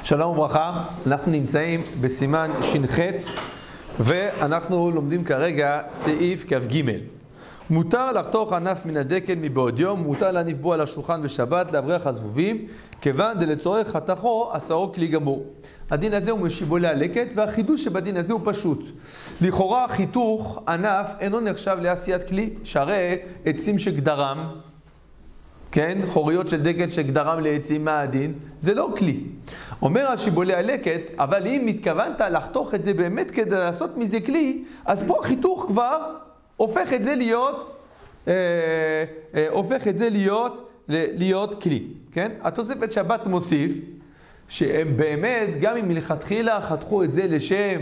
שלום וברכה, אנחנו נמצאים בסימן ש"ח ואנחנו לומדים כרגע סעיף כ"ג. מותר לחתוך ענף מן הדקל מבעוד יום, מותר להניף בו על השולחן בשבת להבריח הזבובים, כיוון דלצורך חתכו עשרו כלי גמור. הדין הזה הוא משיבולי הלקט, והחידוש שבדין הזה הוא פשוט. לכאורה חיתוך ענף אינו נחשב לעשיית כלי, שהרי עצים שגדרם, כן, חוריות של דקל שגדרם לעצים מהדין, זה לא כלי. אומר השיבולי הלקט, אבל אם התכוונת לחתוך את זה באמת כדי לעשות מזה כלי, אז פה החיתוך כבר הופך את זה להיות כלי, כן? התוספת שבת מוסיף שהם באמת, גם אם מלכתחילה חתכו את זה לשם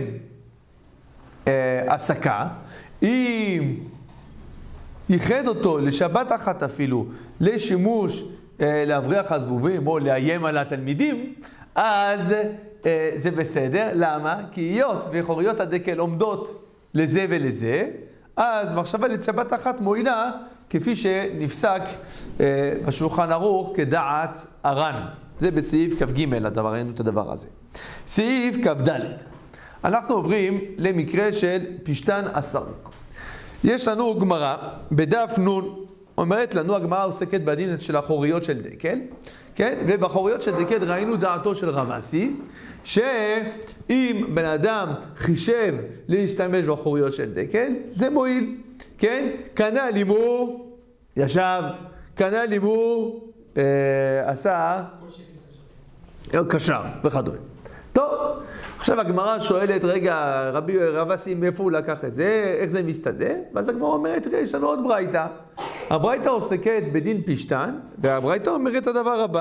עסקה, אם ייחד אותו לשבת אחת אפילו, לשימוש להבריח הזבובים או לאיים על התלמידים, אז זה בסדר. למה? כי היות וחוריות הדקל עומדות לזה ולזה, אז מחשבה לשבת אחת מועילה, כפי שנפסק בשולחן ערוך כדעת הר"ן. זה בסעיף כ"ג, ראינו את הדבר הזה. סעיף כ"ד. אנחנו עוברים למקרה של פשתן הסרוק. יש לנו גמרא בדף נ', אומרת לנו, הגמרא עוסקת בדין של החוריות של דקל, כן? ובחוריות של דקל ראינו דעתו של רב אסי, שאם בן אדם חישב להשתמש בחוריות של דקל, זה מועיל, כן? קנה לימור, ישב, קנה לימור, עשה, קשר וכדומה. טוב, עכשיו הגמרא שואלת, רגע, רב אסי, מאיפה הוא לקח את זה? איך זה מסתדר? ואז הגמרא אומרת, תראה, יש לנו עוד ברייתא. הברייתא עוסקת בדין פשתן, והברייתא אומרת את הדבר הבא.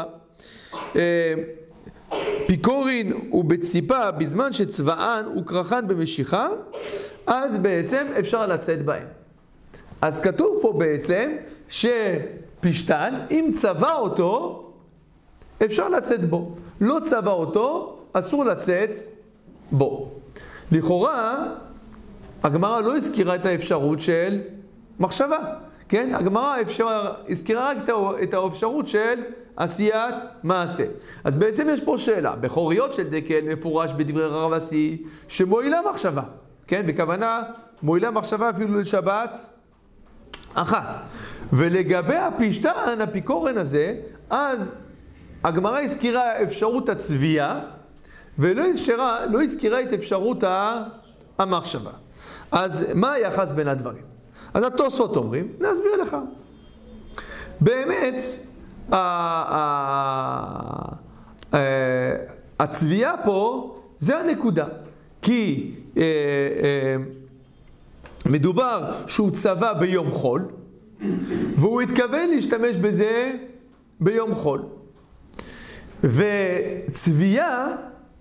פיקורין הוא בציפה בזמן שצבען הוא קרחן במשיכה, אז בעצם אפשר לצאת בהם. אז כתוב פה בעצם שפשתן, אם צבע אותו, אפשר לצאת בו. לא צבע אותו, אסור לצאת בו. לכאורה, הגמרא לא הזכירה את האפשרות של מחשבה. כן? הגמרא הזכירה רק את האפשרות של עשיית מעשה. אז בעצם יש פה שאלה. בחוריות של דקל מפורש בדברי רב אסי שמועילה מחשבה. כן? בכוונה מועילה מחשבה אפילו לשבת אחת. ולגבי הפשתן, הפיקורן הזה, אז הגמרא הזכירה אפשרות הצביעה, ולא הזכירה את אפשרות המחשבה. אז מה היחס בין הדברים? אז התוספות אומרים, נסביר לך. באמת, הצביעה פה זה הנקודה. כי מדובר שהוא צבע ביום חול, והוא התכוון להשתמש בזה ביום חול. וצביעה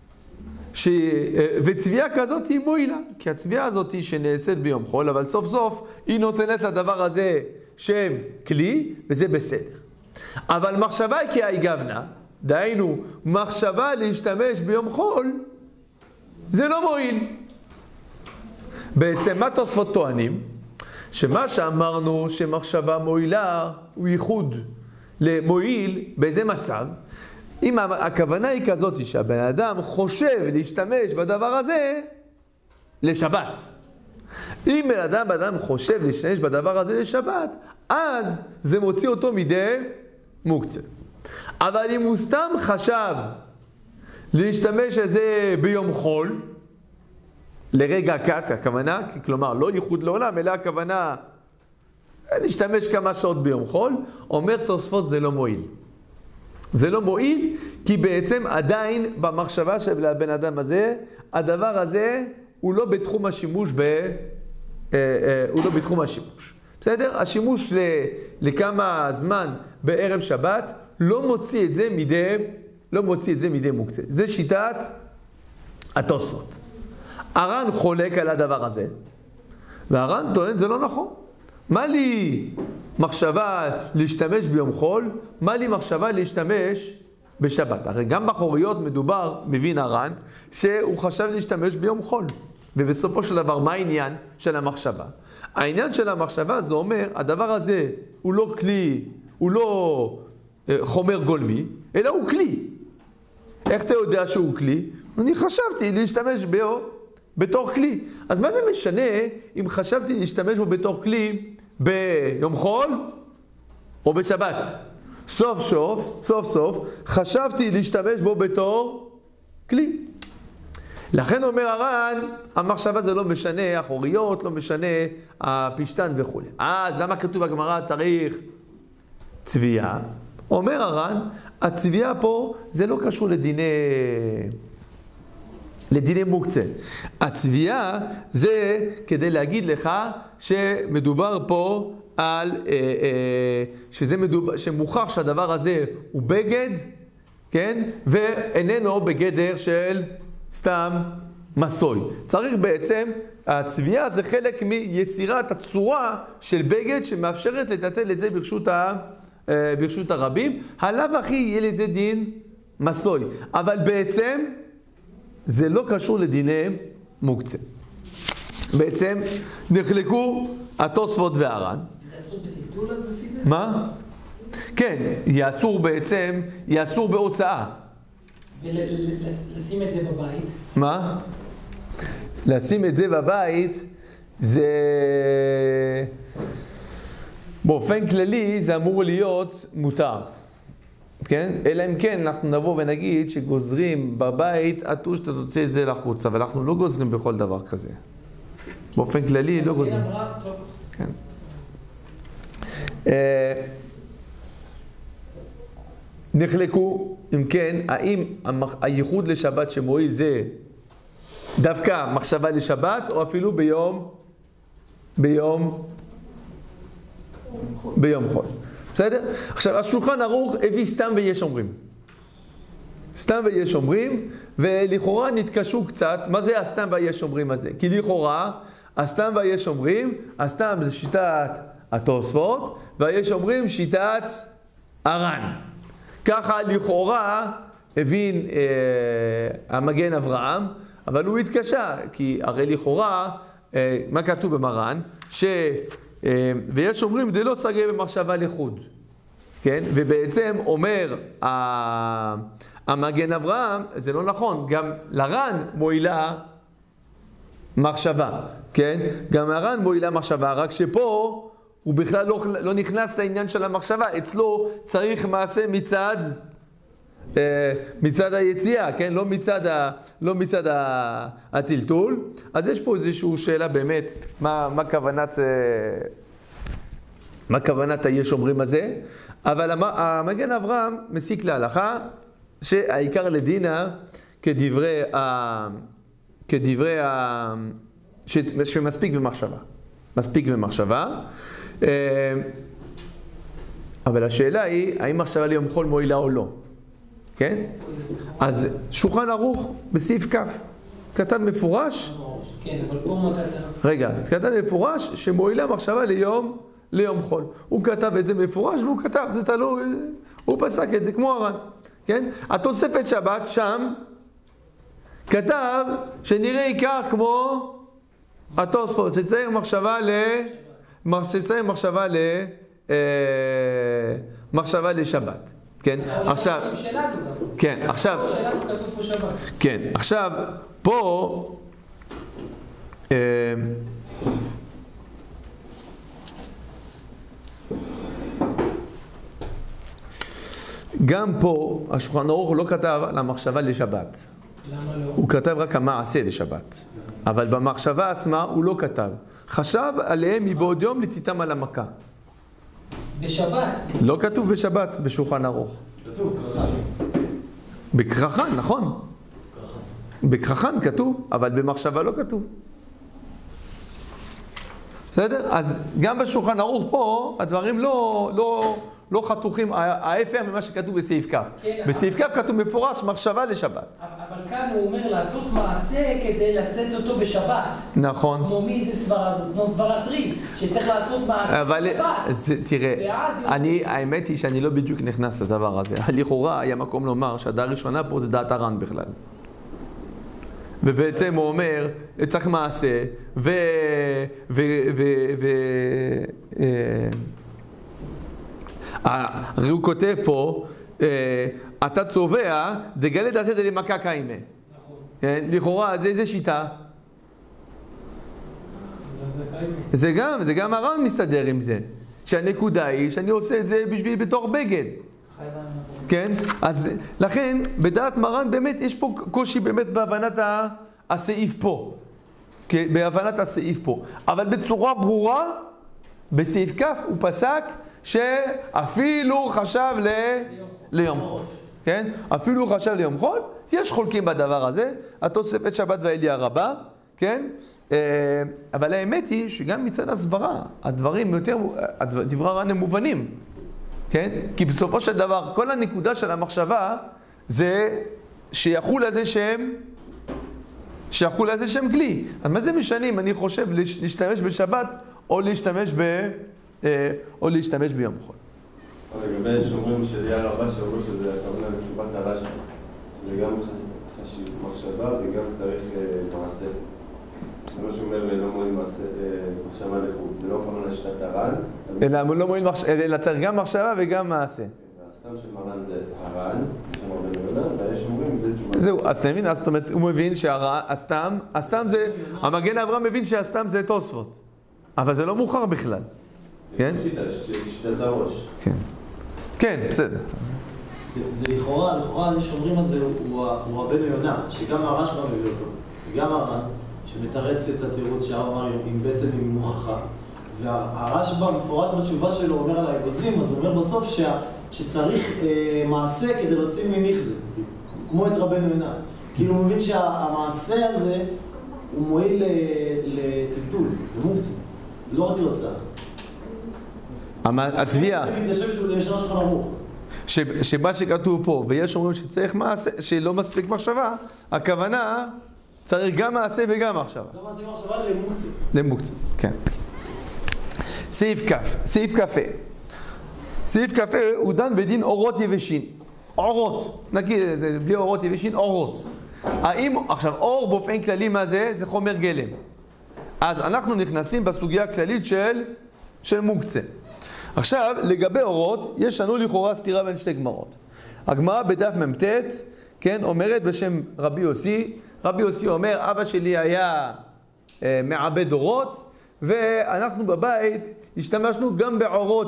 כזאת היא מועילה, כי הצביעה הזאת שנעשית ביום חול, אבל סוף סוף היא נותנת לדבר הזה שם כלי, וזה בסדר. אבל מחשבה כאי גוונה, דהיינו מחשבה להשתמש ביום חול, זה לא מועיל. בעצם מה תוספות טוענים? שמה שאמרנו שמחשבה מועילה הוא ייחוד למועיל באיזה מצב? אם הכוונה היא כזאת שהבן אדם חושב להשתמש בדבר הזה לשבת. אם בן אדם חושב להשתמש בדבר הזה לשבת, אז זה מוציא אותו מידי מוקצה. אבל אם הוא סתם חשב להשתמש בזה ביום חול, לרגע קט, הכוונה, כלומר לא ייחוד לעולם, אלא הכוונה להשתמש כמה שעות ביום חול, אומר תוספות זה לא מועיל. זה לא מועיל, כי בעצם עדיין במחשבה של הבן אדם הזה, הדבר הזה הוא לא בתחום השימוש, בסדר? השימוש לכמה זמן בערב שבת לא מוציא את זה מידי מוקצה. זה שיטת התוספות. הר"ן חולק על הדבר הזה, והר"ן טוען זה לא נכון. מה לי מחשבה להשתמש ביום חול? מה לי מחשבה להשתמש בשבת? הרי גם בחוריות מדובר, מבין הר"ן, שהוא חשב להשתמש ביום חול. ובסופו של דבר, מה העניין של המחשבה? העניין של המחשבה זה אומר, הדבר הזה הוא לא כלי, הוא לא חומר גולמי, אלא הוא כלי. איך אתה יודע שהוא כלי? אני חשבתי להשתמש בו בתור כלי. אז מה זה משנה אם חשבתי להשתמש בו בתור כלי ביום חול או בשבת? סוף סוף חשבתי להשתמש בו בתור כלי. לכן אומר הר"ן, המחשבה זה לא משנה, החוריות לא משנה, הפשטן וכו'. אז למה כתוב בגמרא צריך צביעה? אומר הר"ן, הצביעה פה זה לא קשור לדיני מוקצה. הצביעה זה כדי להגיד לך שמדובר פה על, שמוכח שהדבר הזה הוא בגד, כן? ואיננו בגדר של סתם מסוי. צריך בעצם, הצביעה זה חלק מיצירת הצורה של בגד שמאפשרת לטלטל את זה ברשות הרבים. הלאו הכי יהיה לזה דין מסוי. אבל בעצם זה לא קשור לדיני מוקצה. בעצם נחלקו התוספות והר"ן. זה אסור בטלטול אז לפי זה? מה? כן, יאסור בהוצאה. ולשים את זה בבית? מה? לשים את זה בבית זה... באופן כללי זה אמור להיות מותר. כן? אלא אם כן אנחנו נבוא ונגיד שגוזרים בבית, עטו שאתה תוציא את זה לחוץ, אבל אנחנו לא גוזרים בכל דבר כזה. באופן כללי לא גוזרים. כן. נחלקו, אם כן, האם הייחוד לשבת שמועיל זה דווקא מחשבה לשבת, או אפילו ביום חול. בסדר? עכשיו, השולחן ערוך הביא סתם ויש אומרים. סתם ויש אומרים, ולכאורה נתקשו קצת, מה זה הסתם ויש אומרים הזה? כי לכאורה, הסתם ויש אומרים, הסתם זה שיטת התוספות, ויש אומרים שיטת הר"ן. ככה לכאורה הבין המגן אברהם, אבל הוא התקשה, כי הרי לכאורה, מה כתוב במרן? ויש אומרים, זה לא סגר במחשבה לחוד. כן? ובעצם אומר המגן אברהם, זה לא נכון, גם לר"ן מועילה מחשבה. כן? גם לר"ן מועילה מחשבה, רק שפה הוא בכלל לא נכנס לעניין של המחשבה, אצלו צריך מעשה מצד היציאה, כן? לא מצד הטלטול. אז יש פה איזושהי שאלה באמת, מה כוונת היש אומרים הזה? אבל המגן אברהם מסיק להלכה שהעיקר לדינה שמספיק במחשבה. מספיק במחשבה. אבל השאלה היא, האם מחשבה ליום חול מועילה או לא? כן? אז שולחן ערוך בסעיף כ' כתב מפורש. כן, אבל פה מה כתב? רגע, אז כתב מפורש שמועילה מחשבה ליום חול. הוא כתב את זה מפורש והוא כתב, זה תלוי, הוא פסק את זה כמו הר"ן. כן? התוספת שבת שם כתב שנראה עיקר כמו התוספות, שצריך מחשבה לשבת. כן, עכשיו, כן, עכשיו, כן, עכשיו, פה, גם פה, השולחן ערוך לא כתב על המחשבה לשבת. למה לא? הוא כתב רק המעשה לשבת. אבל במחשבה עצמה הוא לא כתב. חשב עליהם מבעוד יום לתיתם על המכה. בשבת? לא כתוב בשבת בשולחן ערוך. כתוב כרחן. בכרחן, נכון. בכרחן כתוב, אבל במחשבה לא כתוב. בסדר? אז גם בשולחן ערוך פה הדברים לא חתוכים, ההפך ממה שכתוב בסעיף כ'. בסעיף כ' כתוב מפורש מחשבה לשבת. אבל כאן הוא אומר לעשות מעשה כדי לצאת אותו בשבת. נכון. כמו מי זה סברה הזאת? כמו סברת ריב, שצריך לעשות מעשה בשבת. תראה, האמת היא שאני לא בדיוק נכנס לדבר הזה. לכאורה היה מקום לומר שהדעה הראשונה פה זה דעת הר"ן בכלל. ובעצם הוא אומר, צריך מעשה, הרי הוא כותב פה, אתה צובע, דגלה דתת למכה קיימה. לכאורה, זה איזה שיטה? זה גם הר"ן מסתדר עם זה. שהנקודה היא שאני עושה את זה בשביל בתור בגד. כן? אז לכן, בדעת מרן באמת יש פה קושי באמת בהבנת הסעיף פה. בהבנת הסעיף פה. אבל בצורה ברורה, בסעיף כף הוא פסק שאפילו חשב ליום חול. כן? אפילו חשב ליום חול. יש חולקים בדבר הזה. התוספת שבת ואליה רבה. כן? אבל האמת היא שגם מצד הסברה, הדברים יותר, דברי הר"ן הם מובנים. כן? כי בסופו של דבר, כל הנקודה של המחשבה זה שיחול לזה שם כלי. אז מה זה משנה אם אני חושב להשתמש בשבת או להשתמש ביום חול? לגבי שאומרים שליה רבה שאומרים שזה הכוונה לתשובת הרש"י, שזה גם חשיב מחשבה וגם צריך מעשה. זה מה שאומר לא מועיל מחשבה לחוד, זה לא כמובן לשתת הר"ן. אלא לא מועיל מחשבה, אלא צריך גם מחשבה וגם מעשה. הסתם של מרן זה הר"ן, שם הרבה מיונה, ויש אומרים זה תשובה. זהו, אז אתה מבין, זאת אומרת, הוא מבין שהסתם זה, המגן אברהם מבין שהסתם זה תוספות. אבל זה לא מאוחר בכלל. כן? שיטת הראש. כן. כן, בסדר. זה לכאורה שאומרים על זה הוא רבנו יונה, שגם הרשב"א מביא אותו, וגם הר"ן, שמתרץ את התירוץ שהרב אמר בעצם עם מוכחה. והרשב"א מפורש בתשובה שלו אומר על האגוזים, אז הוא אומר בסוף שצריך מעשה כדי להוציא ממחזה, כמו את רבנו יונה. כאילו הוא מבין שהמעשה הזה הוא מועיל לטלטול, למוקצה, לא רק להוצאה. הצביעה. זה מתיישב שהוא לשנה שולחן ערוך. שמה שכתוב פה, ויש אומרים שצריך מעשה, שלא מספיק מחשבה, הכוונה צריך גם מעשה וגם מחשבה. גם מעשה וגם מחשבה למוקצה. למוקצה, כן. סעיף כ"ה. סעיף כ"ה הוא דן בדין אורות יבשים. אורות, נגיד, בלי אורות יבשים, אורות. עכשיו, אור באופן כללי מה זה? זה חומר גלם. אז אנחנו נכנסים בסוגיה הכללית של מוקצה. עכשיו, לגבי אורות, יש לנו לכאורה סתירה בין שתי גמרות. הגמרא בדף מ"ט, כן, אומרת בשם רבי יוסי, רבי יוסי אומר, אבא שלי היה מעבד אורות, ואנחנו בבית השתמשנו גם בעורות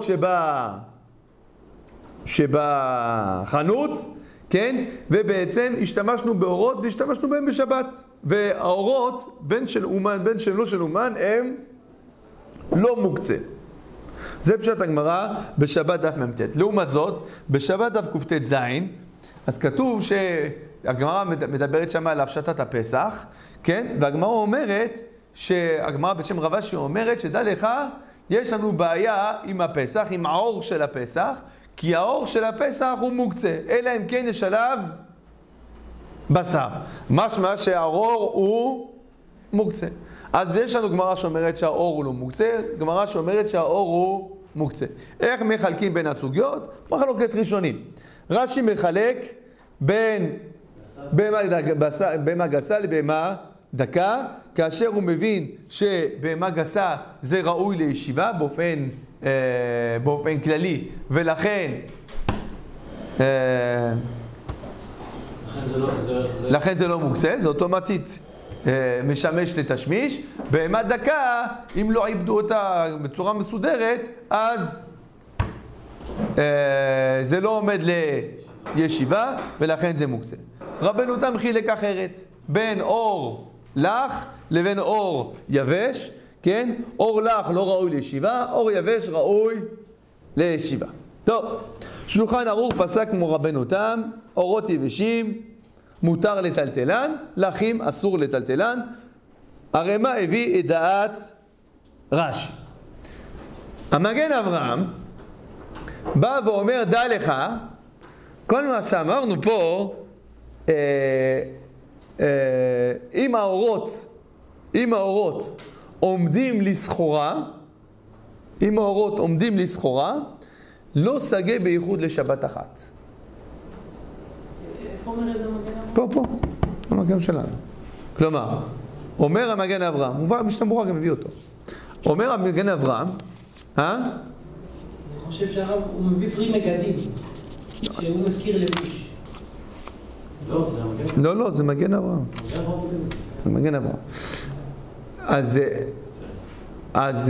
שבחנות, כן? ובעצם השתמשנו באורות והשתמשנו בהם בשבת. והאורות, בין של אומן, בין של לא של אומן, הם לא מוקצה. זה פשט הגמרא בשבת דף מ"ט. לעומת זאת, בשבת דף קט"ז, אז כתוב שהגמרא מדברת שם על הפשטת הפסח, כן? והגמרא אומרת, שהגמרא בשם רב אשי אומרת, שדע לך, יש לנו בעיה עם הפסח, עם האור של הפסח, כי האור של הפסח הוא מוקצה, אלא אם כן יש עליו בשר. משמע שהאור הוא מוקצה. אז יש לנו גמרא שאומרת שהאור הוא לא מוקצה, גמרא שאומרת שהאור הוא מוקצה. איך מחלקים בין הסוגיות? מחלוקת ראשונים. רש"י מחלק בין בהמה גסה לבהמה דקה, כאשר הוא מבין שבהמה גסה זה ראוי לישיבה באופן כללי, ולכן לכן זה לא מוקצה, זה אוטומטית משמש לתשמיש. בהמה דקה, אם לא עיבדו אותה בצורה מסודרת, אז זה לא עומד לישיבה, ולכן זה מוקצה. רבנו תם חילק אחרת, בין אור לח לבין אור יבש, כן? אור לח לא ראוי לישיבה, אור יבש ראוי לישיבה. טוב, שולחן ערוך פסק כמו רבנו תם, אורות יבשים מותר לטלטלן, לחים אסור לטלטלן. הרי מה הביא את דעת רש"י? המגן אברהם בא ואומר, דע לך, כל מה שאמרנו פה, אם האורות עומדים לסחורה, לא סגה בייחוד לשבת אחת. איפה אומר איזה מגן אברהם? פה, המגן שלנו. כלומר, אומר המגן אברהם, מובא משתמבורה גם מביא אותו. אומר המגן אברהם, אני חושב שהרב הוא מביא פרי מגדים, שהוא מזכיר לבוש. לא, זה המגן. לא, זה מגן אברהם. זה מגן אברהם. אז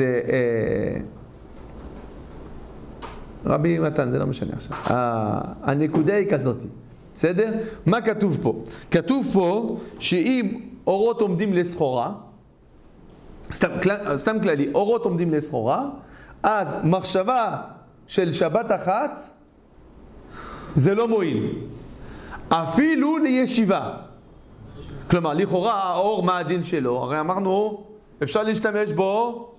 רבי מתן, זה לא משנה עכשיו. הנקודה היא כזאת, בסדר? מה כתוב פה? כתוב פה שאם אורות עומדים לסחורה, סתם כללי, אורות עומדים לסחורה, אז מחשבה של שבת אחת זה לא מועיל. אפילו לישיבה. כלומר, לכאורה האור, מה הדין שלו? הרי אמרנו, אפשר להשתמש בו,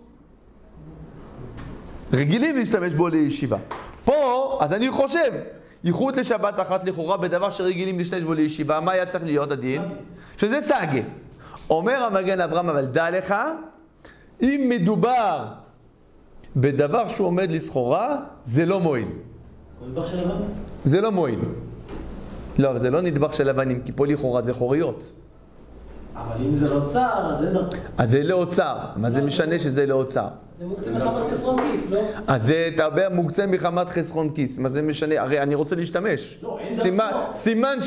רגילים להשתמש בו לישיבה. פה, אז אני חושב, ייחוד לשבת אחת לכאורה בדבר שרגילים להשתמש בו לישיבה, מה היה צריך להיות הדין? שזה סגה. אומר המגן אברהם, אבל דע לך, אם מדובר בדבר שהוא עומד לסחורה, זה לא מועיל. נדבך של לבנים? זה לא מועיל. לא, אבל זה לא נדבך של לבנים, כי פה לכאורה זה חוריות. אבל אם זה לא צער, אז אין דרכו. אז זה לא אוצר. מה זה משנה שזה לא אוצר? זה מוקצה מחמת חסרון כיס, לא? אז זה תרבה מוקצה מחמת חסרון כיס. מה זה משנה? הרי אני רוצה להשתמש. לא, אין דרכו. סימן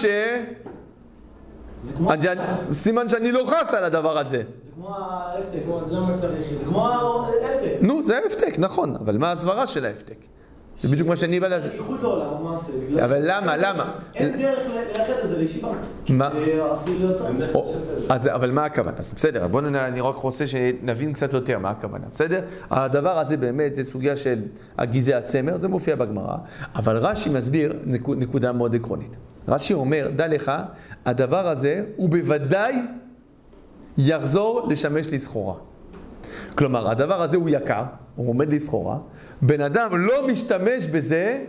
זה כמו... סימן שאני לא חס על הדבר הזה. זה כמו ההפתק. אז למה צריך? זה כמו ההפתק. נו, זה ההפתק, נכון. אבל מה הסברה של ההפתק? זה בדיוק מה שאני בא לזה. ייחוד לעולם, הוא מעשה. אבל למה? אין דרך לייחד את זה לישיבה. מה? עשוי להיות צער. אבל מה הכוונה? אז בסדר, בואו אני רק רוצה שנבין קצת יותר מה הכוונה, בסדר? הדבר הזה באמת זה סוגיה של הגיזי הצמר, זה מופיע בגמרא, אבל רש"י מסביר נקודה מאוד עקרונית. רש"י אומר, דע לך, הדבר הזה הוא בוודאי יחזור לשמש לסחורה. כלומר, הדבר הזה הוא יקר, הוא עומד לסחורה, בן אדם לא משתמש בזה,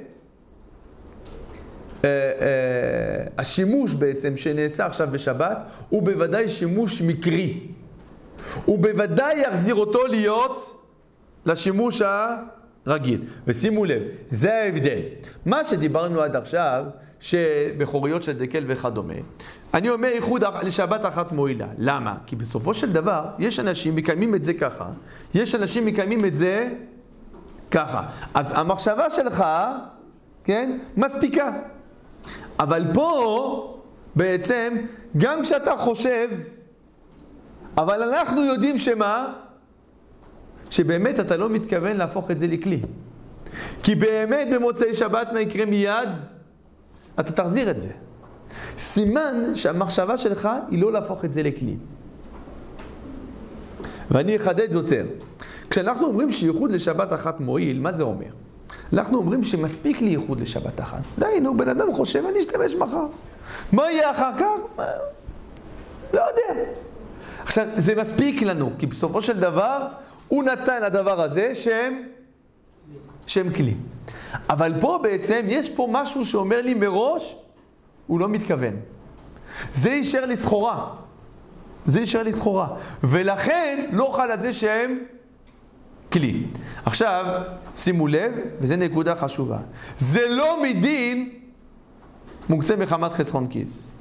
השימוש בעצם שנעשה עכשיו בשבת הוא בוודאי שימוש מקרי. הוא בוודאי יחזיר אותו להיות לשימוש הרגיל. ושימו לב, זה ההבדל. מה שדיברנו עד עכשיו, שבחוריות של דקל וכדומה, אני אומר ייחוד לשבת אחת מועילה. למה? כי בסופו של דבר יש אנשים מקיימים את זה ככה, יש אנשים מקיימים את זה ככה. אז המחשבה שלך, כן, מספיקה. אבל פה בעצם, גם כשאתה חושב, אבל אנחנו יודעים שמה? שבאמת אתה לא מתכוון להפוך את זה לכלי. כי באמת במוצאי שבת מה יקרה מיד? אתה תחזיר את זה. סימן שהמחשבה שלך היא לא להפוך את זה לכלי. ואני אחדד יותר. כשאנחנו אומרים שייחוד לשבת אחת מועיל, מה זה אומר? אנחנו אומרים שמספיק לי ייחוד לשבת אחת. די, נו, בן אדם חושב, אני אשתמש מחר. מה יהיה אחר כך? לא יודע. עכשיו, זה מספיק לנו, כי בסופו של דבר, הוא נתן לדבר הזה שם כלי. אבל פה בעצם, יש פה משהו שאומר לי מראש, הוא לא מתכוון. זה יישאר לי סחורה. זה יישאר לי סחורה. ולכן, לא חל על זה שהם כלי. עכשיו, שימו לב, וזו נקודה חשובה. זה לא מדין מוקצה מחמת חסרון כיס.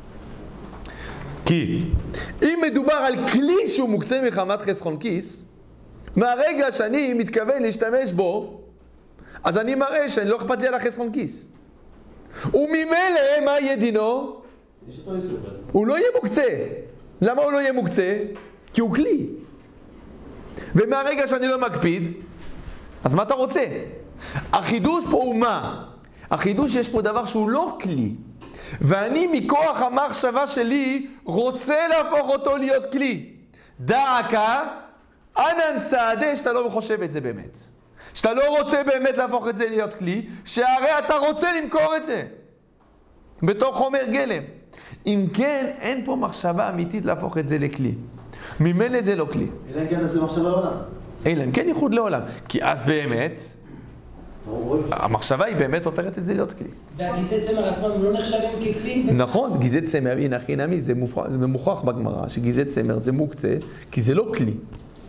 כי אם מדובר על כלי שהוא מוקצה מחמת חסרון כיס, מהרגע שאני מתכוון להשתמש בו, אז אני מראה שאני לא אכפת לי על החסרון כיס. וממילא, מה יהיה דינו? הוא לא יהיה מוקצה. למה הוא לא יהיה מוקצה? כי הוא כלי. ומהרגע שאני לא מקפיד, אז מה אתה רוצה? החידוש פה הוא מה? החידוש יש פה דבר שהוא לא כלי. ואני מכוח המחשבה שלי רוצה להפוך אותו להיות כלי. דעקה, אנן סעדה שאתה לא חושב את זה באמת. שאתה לא רוצה באמת להפוך את זה להיות כלי, שהרי אתה רוצה למכור את זה. בתור חומר גלם. אם כן, אין פה מחשבה אמיתית להפוך את זה לכלי. ממילא זה לא כלי. אלא אם כן זה מחשבה לעולם. אלא אם כן ייחוד לעולם. כי אז באמת, המחשבה היא באמת הופכת את זה להיות כלי. והגיזי צמר עצמם הם לא נחשבים ככלי? נכון, גיזי צמר, הנה הכי נמי, זה מוכח בגמרא, שגיזי צמר זה מוקצה, כי זה לא כלי.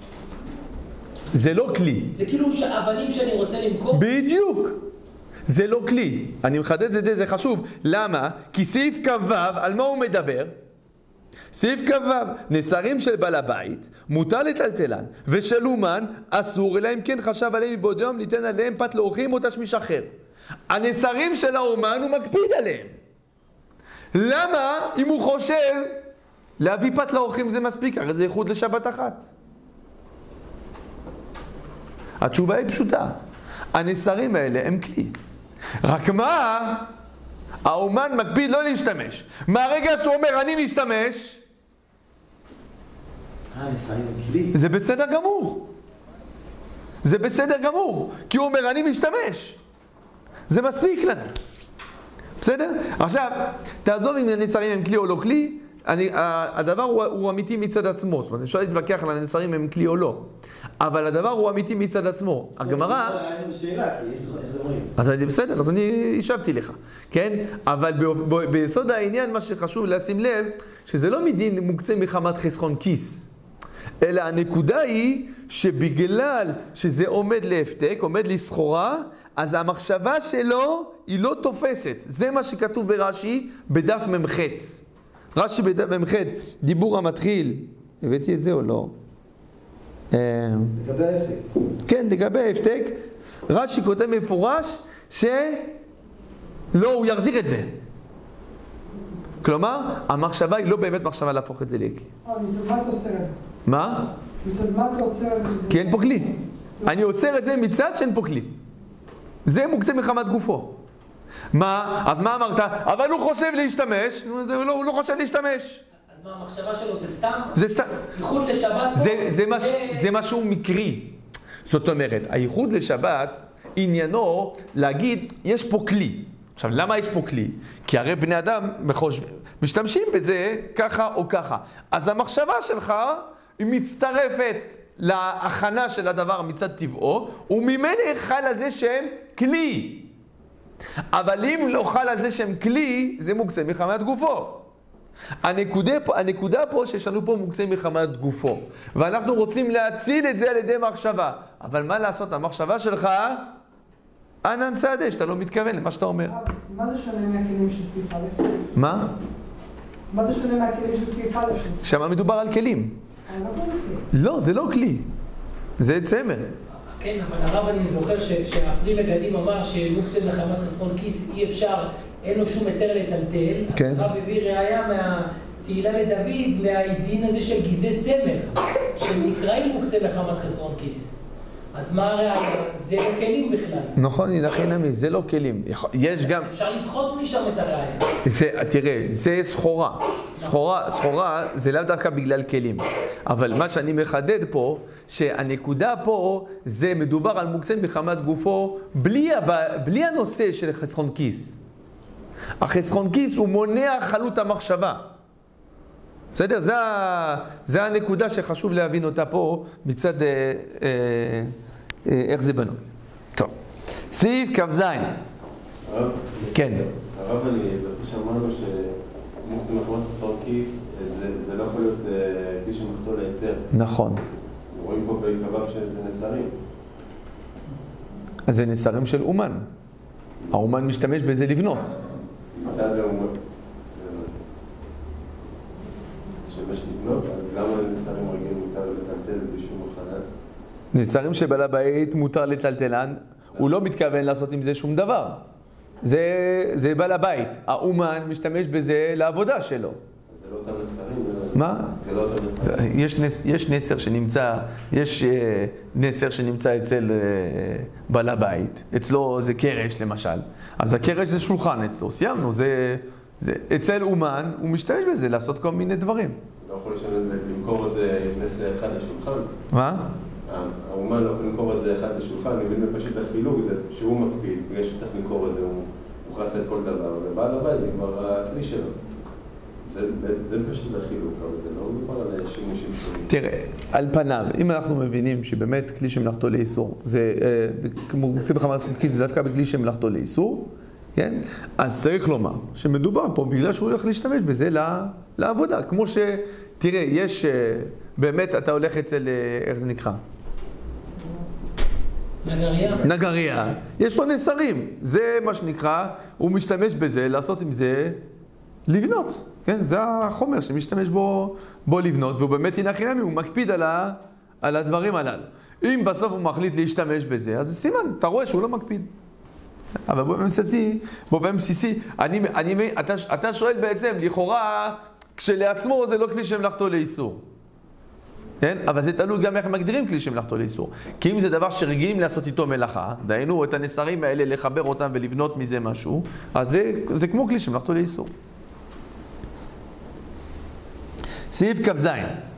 זה לא כלי. זה כאילו אבנים שאני רוצה למכור? בדיוק. זה לא כלי. אני מחדד את זה, זה חשוב. למה? כי סעיף כ"ו, על מה הוא מדבר? סעיף כ"ו, נסרים של בעל הבית, מותר לטלטלן, ושל אומן, אסור, אלא אם כן חשב עליהם מבעוד יום, ליתן עליהם פת לאורחים או תשמיש אחר. הנסרים של האומן הוא מקפיד עליהם. למה אם הוא חושב להביא פת לאורחים זה מספיק? הרי זה ייחוד לשבת אחת. התשובה היא פשוטה. הנסרים האלה הם כלי. רק מה? האומן מקפיד לא להשתמש. מהרגע שהוא אומר אני משתמש, הנסרים הם כלי? זה בסדר גמור. זה בסדר גמור. כי הוא אומר אני משתמש. זה מספיק לנו. בסדר? עכשיו, תעזוב אם הנסרים הם כלי או לא כלי. הדבר הוא אמיתי מצד עצמו. זאת אומרת, אפשר להתווכח על הנסרים הם כלי או לא. אבל הדבר הוא אמיתי מצד עצמו. הגמרא... היינו בשאלה, כי איך זה רואים? אז אני בסדר, אז אני השבתי לך. כן? אבל ביסוד העניין מה שחשוב לשים לב, שזה לא מדין מוקצה מחמת חסכון כיס. אלא הנקודה היא שבגלל שזה עומד להפתק, עומד לסחורה, אז המחשבה שלו היא לא תופסת. זה מה שכתוב ברש"י בדף מ"ח. רש"י בדף מ"ח, דיבור המתחיל. הבאתי את זה או לא? לגבי ההפתק. כן, לגבי ההפתק. רש"י כותב מפורש שלא, הוא יחזיר את זה. כלומר, המחשבה היא לא באמת מחשבה להפוך את זה לכלי. מצד מה אתה עושה את זה? מה? מצד מה אתה עושה את זה? כי אין פה כלי. אני עוצר את זה מצד שאין פה כלי. זה מוקצה מחמת גופו. מה? אז מה אמרת? אבל הוא חושב להשתמש. הוא לא חושב להשתמש. אז מה, המחשבה שלו זה סתם? זה סתם. ייחוד לשבת פה? זה משהו מקרי. זאת אומרת, הייחוד לשבת, עניינו להגיד, יש פה כלי. עכשיו, למה יש פה כלי? כי הרי בני אדם משתמשים בזה ככה או ככה. אז המחשבה שלך היא מצטרפת להכנה של הדבר מצד טבעו, וממילא חל על זה שהם כלי. אבל אם לא חל על זה שהם כלי, זה מוקצה מחמת גופו. הנקודה פה שיש לנו פה מוקצה מחמת גופו. ואנחנו רוצים להציל את זה על ידי מחשבה. אבל מה לעשות? המחשבה שלך, ענן צעדה, שאתה לא מתכוון למה שאתה אומר. מה זה שונה מהכלים של סעיף א'? מה? מה זה שונה מהכלים של סעיף א'? שמה מדובר על כלים. לא, זה לא כלי. זה צמר. כן, אבל הרב אני זוכר שכשהפרי מגדים אמר שמוקצה מחמת חסרון כיס אי אפשר, אין לו שום היתר לטלטל, כן. הרב הביא ראיה מהתהילה לדוד, מהדין הזה של גזעי צמר, שנקראים מוקצה מחמת חסרון כיס. אז מה הראיה? זה לא כלים בכלל. נכון, הנה נמי, זה לא כלים. יש גם... אפשר לדחות משם את הראיה. תראה, זה סחורה. סחורה זה לאו דווקא בגלל כלים. אבל מה שאני מחדד פה, שהנקודה פה, זה מדובר על מוקצה מחמת גופו, בלי הנושא של חסכון כיס. החסכון כיס הוא מונע חלות המחשבה. בסדר? זה הנקודה שחשוב להבין אותה פה מצד איך זה בנוי. טוב. סעיף כ"ז. הרב? כן. הרב, אני זוכר שאמרנו שמוקצה מחמת חסרון כיס, זה לא יכול להיות כלי שמחתו להיתר. נכון. רואים פה בעיקבם שזה נסרים. אז זה נסרים של אומן. האומן משתמש בזה לבנות. מצד האומן. שמש לבנות, אז למה נסרים רגילים מותר לטלטל בלי שום הכנה? נסרים שבעל הבית מותר לטלטלן, הוא לא מתכוון לעשות עם זה שום דבר. זה בעל הבית. האומן משתמש בזה לעבודה שלו. זה לא אותם נסרים? מה? זה לא אותם נסרים. יש נסר שנמצא אצל בעל הבית. אצלו זה קרש למשל. אז הקרש זה שולחן אצלו. סיימנו, זה אצל אומן, הוא משתמש בזה לעשות כל מיני דברים. לא יכול למכור את זה נסר אחד לשולחן? מה? האומן לא יכול למכור את זה אחד לשולחן, אני מבין פשוט החילוק, זה שהוא מקפיד, בגלל שהוא צריך למכור את זה, הוא חסה את כל דבר, ובעל הבית זה כבר הכלי שלו. זה פשוט החילוק, אבל זה לא מדובר על שימושים שונים. תראה, על פניו, אם אנחנו מבינים שבאמת כלי שמלאכתו לאיסור, זה כמו בחמת חסרון כיס, זה דווקא בכלי שמלאכתו לאיסור, כן? אז צריך לומר שמדובר פה בגלל שהוא הולך להשתמש בזה לעבודה. כמו תראה, יש באמת, אתה הולך אצל, איך זה נקרא? נגריה. יש לו נסרים. זה מה שנקרא, הוא משתמש בזה, לעשות עם זה, לבנות. כן? זה החומר שמשתמש בו לבנות, והוא באמת הנה חינמי, הוא מקפיד על הדברים הללו. אם בסוף הוא מחליט להשתמש בזה, אז סימן, אתה רואה שהוא לא מקפיד. אבל באופן בסיסי, אתה שואל בעצם, לכאורה, כשלעצמו זה לא כלי שמלאכתו לאיסור. כן? אבל זה תלוי גם איך הם מגדירים כלי שמלאכתו לאיסור. כי אם זה דבר שרגילים לעשות איתו מלאכה, דהיינו את הנסרים האלה, לחבר אותם ולבנות מזה משהו, אז זה כמו כלי שמלאכתו לאיסור. סעיף כ"ז.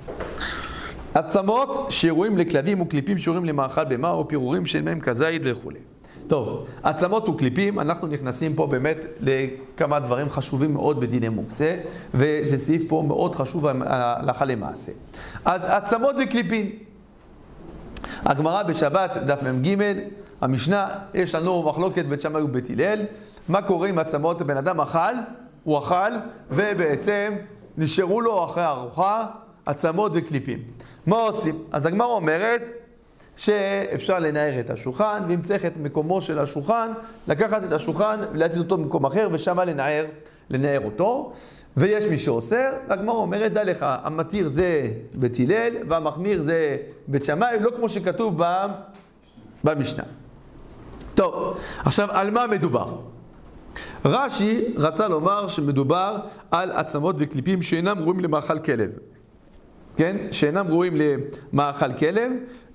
עצמות שירויים לכלבים וקליפים שירויים למאכל בהמה או פירורים שאין מהם כזית וכו'. טוב, עצמות וקליפים, אנחנו נכנסים פה באמת לכמה דברים חשובים מאוד בדיני מוקצה, וזה סעיף פה מאוד חשוב הלכה למעשה. אז עצמות וקליפים. הגמרא בשבת, דף מ"ג, המשנה, יש לנו מחלוקת בית שמאי ובית הלל, מה קורה עם עצמות? בן אדם אכל, הוא אכל, ובעצם נשארו לו אחרי הארוחה עצמות וקליפים. מה עושים? אז הגמרא אומרת שאפשר לנער את השולחן, ואם צריך את מקומו של השולחן, לקחת את השולחן ולהזיז אותו במקום אחר, ושמה לנער אותו. ויש מי שאוסר, והגמרא אומרת, דע לך, המתיר זה בית הלל, והמחמיר זה בית שמאי, לא כמו שכתוב במשנה. טוב, עכשיו על מה מדובר? רש"י רצה לומר שמדובר על עצמות וקליפים שאינם ראויים למאכל כלב. כן? שאינם ראויים למאכל כלב,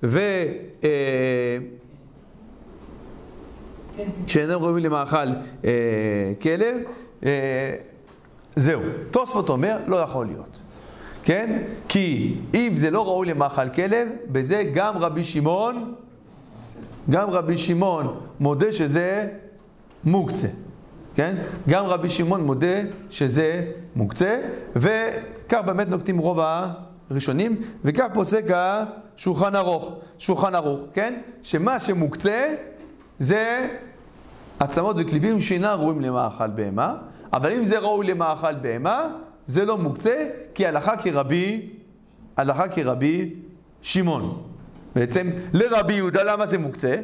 שאינם ראויים למאכל כלב, זהו. תוספות אומר, לא יכול להיות. כן? כי אם זה לא ראוי למאכל כלב, בזה גם רבי שמעון מודה שזה מוקצה. כן? גם רבי שמעון מודה שזה מוקצה, וכך באמת נוקטים רוב הראשונים, וכך פוסק השולחן ערוך, כן? שמה שמוקצה זה עצמות וקליפים שאינם ראויים למאכל בהמה, אבל אם זה ראוי למאכל בהמה, זה לא מוקצה, כי הלכה כרבי שמעון. בעצם לרבי יהודה למה זה מוקצה?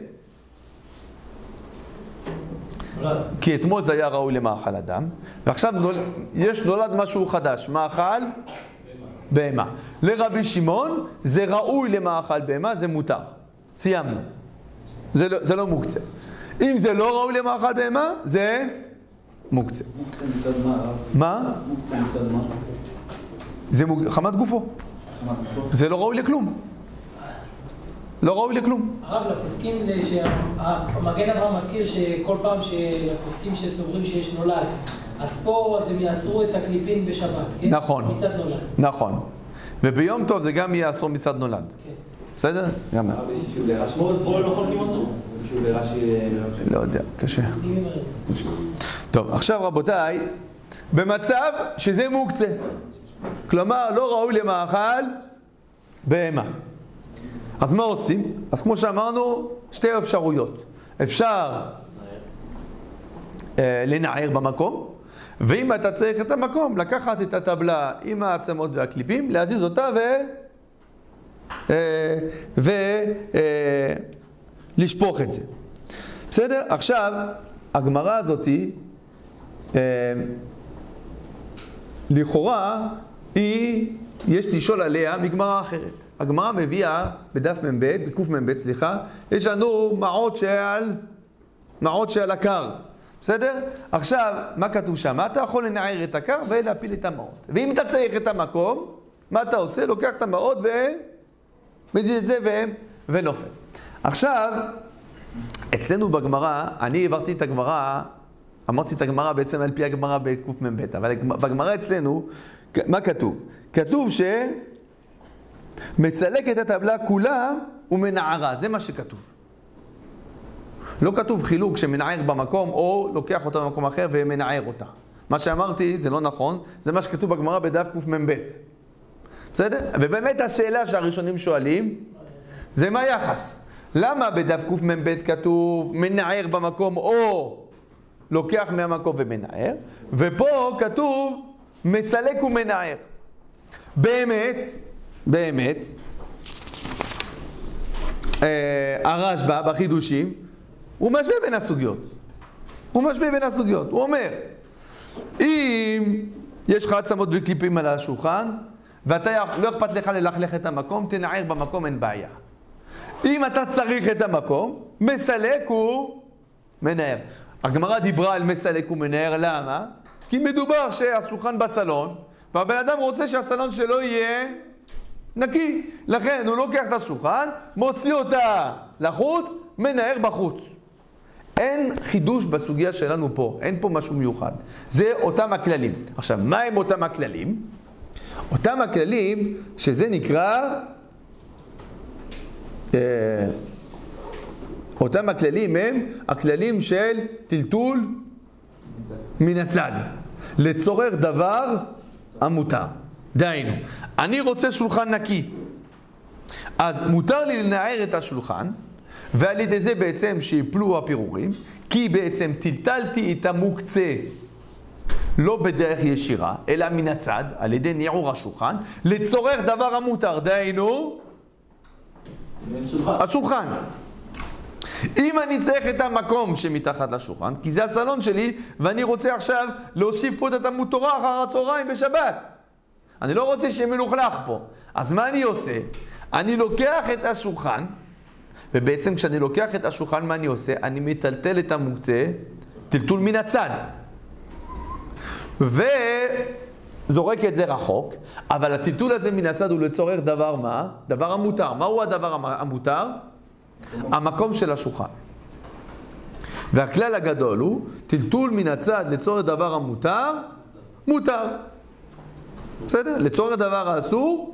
כי אתמול זה היה ראוי למאכל אדם, ועכשיו נולד משהו חדש, מאכל בהמה. לרבי שמעון זה ראוי למאכל בהמה, זה מותר. סיימנו. זה לא מוקצה. אם זה לא ראוי למאכל בהמה, זה מוקצה. מוקצה מצד מה? מה? מוקצה מצד מה? זה חמת גופו. זה לא ראוי לכלום. לא ראוי לכלום. הרב, לפוסקים, המגן אברהם מזכיר שכל פעם לפוסקים שסוברים שיש נולד, אז פה אז הם יאסרו את הקליפים בשבת, כן? נכון. מצד נולד. נכון. וביום טוב זה גם יאסרו מצד נולד. כן. בסדר? גם. פה לא חולקים על זה? מישהו לרש"י לא יודע, קשה. טוב, עכשיו רבותיי, במצב שזה מוקצה. כלומר, לא ראוי למאכל בהמה. אז מה עושים? אז כמו שאמרנו, שתי אפשרויות. אפשר לנער במקום, ואם אתה צריך את המקום, לקחת את הטבלה עם העצמות והקליפים, להזיז אותה ולשפוך את זה. בסדר? עכשיו, הגמרא הזאת, לכאורה, יש לשאול עליה מגמרא אחרת. הגמרא מביאה בדף מ"ב, בקוף מ"ב, סליחה, יש לנו מעות שעל הקר. בסדר? עכשיו, מה כתוב שם? אתה יכול לנער את הקר ולהפיל את המעות. ואם אתה צריך את המקום, מה אתה עושה? לוקח את המעות ומזיז את זה ונופל. עכשיו, אצלנו בגמרא, אני העברתי את הגמרא, אמרתי את הגמרא בעצם על פי הגמרא בקוף מ"ב, אבל בגמרא אצלנו, מה כתוב? כתוב מסלק את הטבלה כולה ומנערה, זה מה שכתוב. לא כתוב חילוק שמנער במקום או לוקח אותה במקום אחר ומנער אותה. מה שאמרתי זה לא נכון, זה מה שכתוב בגמרא בדף קמ"ב. בסדר? ובאמת השאלה שהראשונים שואלים זה מה היחס? למה בדף קמ"ב כתוב מנער במקום או לוקח מהמקום ומנער, ופה כתוב מסלק ומנער. באמת, הרשב"א בחידושים, הוא משווה בין הסוגיות. הוא אומר, אם יש לך עצמות וקליפים על השולחן, ואתה לא אכפת לך ללכלך את המקום, תנער במקום, אין בעיה. אם אתה צריך את המקום, מסלק הוא מנער. הגמרא דיברה על מסלק ומנער, למה? כי מדובר שהשולחן בסלון, והבן אדם רוצה שהסלון שלו יהיה נקי. לכן הוא לוקח את השולחן, מוציא אותה לחוץ, מנער בחוץ. אין חידוש בסוגיה שלנו פה, אין פה משהו מיוחד. זה אותם הכללים. עכשיו, מה הם אותם הכללים? אותם הכללים שזה נקרא... אותם הכללים הם הכללים של טלטול מן הצד, לצורך דבר המותר. דהיינו, אני רוצה שולחן נקי, אז מותר לי לנער את השולחן, ועל ידי זה בעצם שיפלו הפירורים, כי בעצם טלטלתי את המוקצה לא בדרך ישירה, אלא מן הצד, על ידי ניעור השולחן, לצורך דבר המותר. דהיינו, השולחן. אם אני צריך את המקום שמתחת לשולחן, כי זה הסלון שלי, ואני רוצה עכשיו להוסיף פה את התלמוד תורה אחר הצהריים בשבת. אני לא רוצה שיהיה מלוכלך פה. אז מה אני עושה? אני לוקח את השולחן, ובעצם כשאני לוקח את השולחן, מה אני עושה? אני מטלטל את המוקצה, טלטול מן הצד. וזורק את זה רחוק, אבל הטלטול הזה מן הצד הוא לצורך דבר מה? דבר המותר. מהו הדבר המותר? המקום של השולחן. והכלל הגדול הוא, טלטול מן הצד לצורך דבר המותר, מותר. בסדר? לצורך דבר האסור,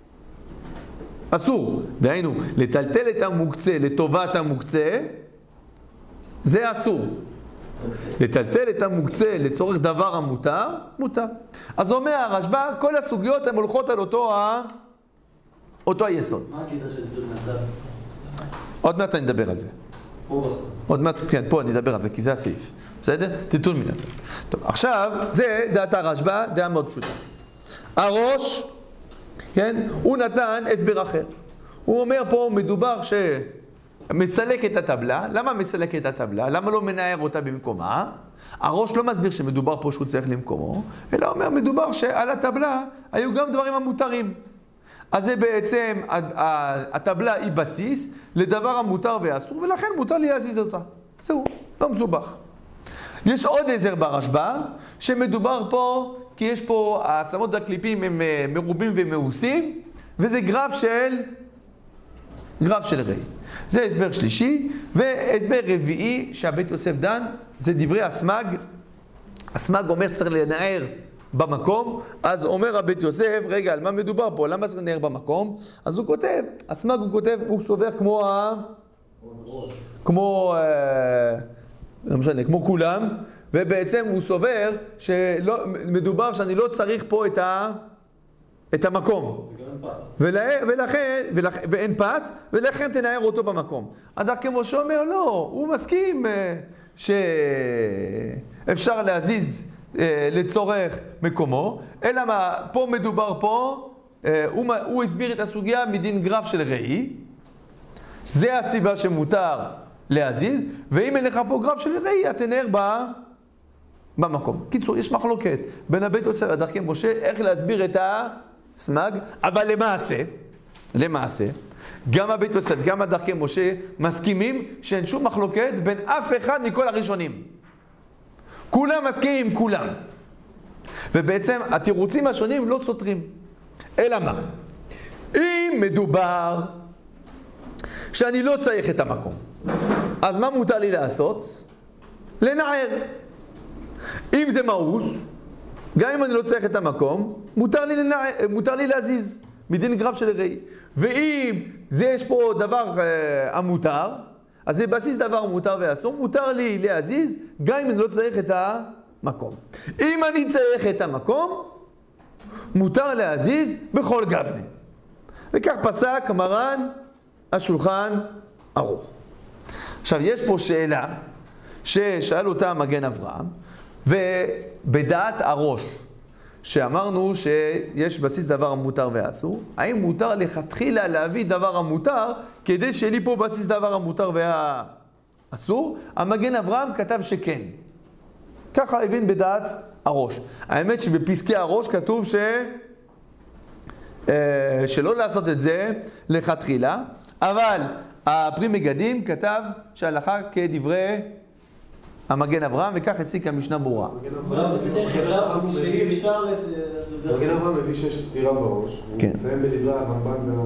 אסור. דהיינו, לטלטל את המוקצה לטובת המוקצה, זה אסור. לטלטל את המוקצה לצורך דבר המותר, מותר. אז אומר הרשב"א, כל הסוגיות הן הולכות על אותו היסוד. מה הקטע של טלטול מן הצד? עוד מעט אני אדבר על זה. פה בסוף. עוד מעט, כן, פה אני אדבר על זה, כי זה הסעיף. בסדר? טלטול מן הצד. טוב, עכשיו, זה דעת הרשב"א, דעה מאוד פשוטה. הראש, כן, הוא נתן הסבר אחר. הוא אומר פה, מדובר שמסלק את הטבלה. למה מסלק את הטבלה? למה לא מנער אותה במקומה? הראש לא מסביר שמדובר פה שהוא צריך למקומו, אלא אומר, מדובר שעל הטבלה היו גם דברים המותרים. אז זה בעצם, הטבלה היא בסיס לדבר המותר והאסור, ולכן מותר לי להזיז אותה. זהו, לא מסובך. יש עוד עזר ברשב"א, שמדובר פה, כי יש פה, העצמות הקליפים הם מרובים ומאוסים, וזה גרף של רי. זה הסבר שלישי, והסבר רביעי שהבית יוסף דן, זה דברי הסמ"ג. הסמ"ג אומר שצריך לנער במקום, אז אומר הבית יוסף, רגע, על מה מדובר פה? למה צריך לנער במקום? אז הוא כותב, הסמ"ג הוא כותב, הוא סובר כמו כולם, ובעצם הוא סובר שמדובר שאני לא צריך פה את המקום. ואין פת, ולכן תנער אותו במקום. הדרכי משה אומר, לא, הוא מסכים שאפשר להזיז לצורך מקומו, אלא מה, פה מדובר פה, הוא הסביר את הסוגיה מדין גרף של ראי, זה הסיבה שמותר להזיז, ואם אין לך פה גרף של ראי, תנער במקום. קיצור, יש מחלוקת בין הבית יוסף לדרכי משה, איך להסביר את הסמ"ג, אבל למעשה, גם הבית יוסף, גם הדרכי משה, מסכימים שאין שום מחלוקת בין אף אחד מכל הראשונים. כולם מסכימים עם כולם. ובעצם התירוצים השונים לא סותרים. אלא מה? אם מדובר שאני לא צריך את המקום, אז מה מותר לי לעשות? לנער. אם זה מאוס, גם אם אני לא צריך את המקום, מותר לי להזיז, מדין גרף של ראי. ואם יש פה דבר המותר, אז זה בסיס דבר מותר ואסור, מותר לי להזיז, גם אם אני לא צריך את המקום. אם אני צריך את המקום, מותר להזיז בכל גבנה. וכך פסק מרן השולחן ערוך. עכשיו, יש פה שאלה ששאל אותה מגן אברהם, ובדעת הראש, שאמרנו שיש בסיס דבר המותר והאסור, האם מותר לכתחילה להביא דבר המותר, כדי שיהיה לי פה בסיס דבר המותר והאסור? המגן אברהם כתב שכן. ככה הבין בדעת הראש. האמת שבפסקי הראש כתוב שלא לעשות את זה לכתחילה, אבל הפרי מגדים כתב שההלכה כדברי המגן אברהם, וכך הסיק המשנה ברורה. מגן אברהם מביא שיש סתירה בראש, הוא מסיים בדברי הרמב"ן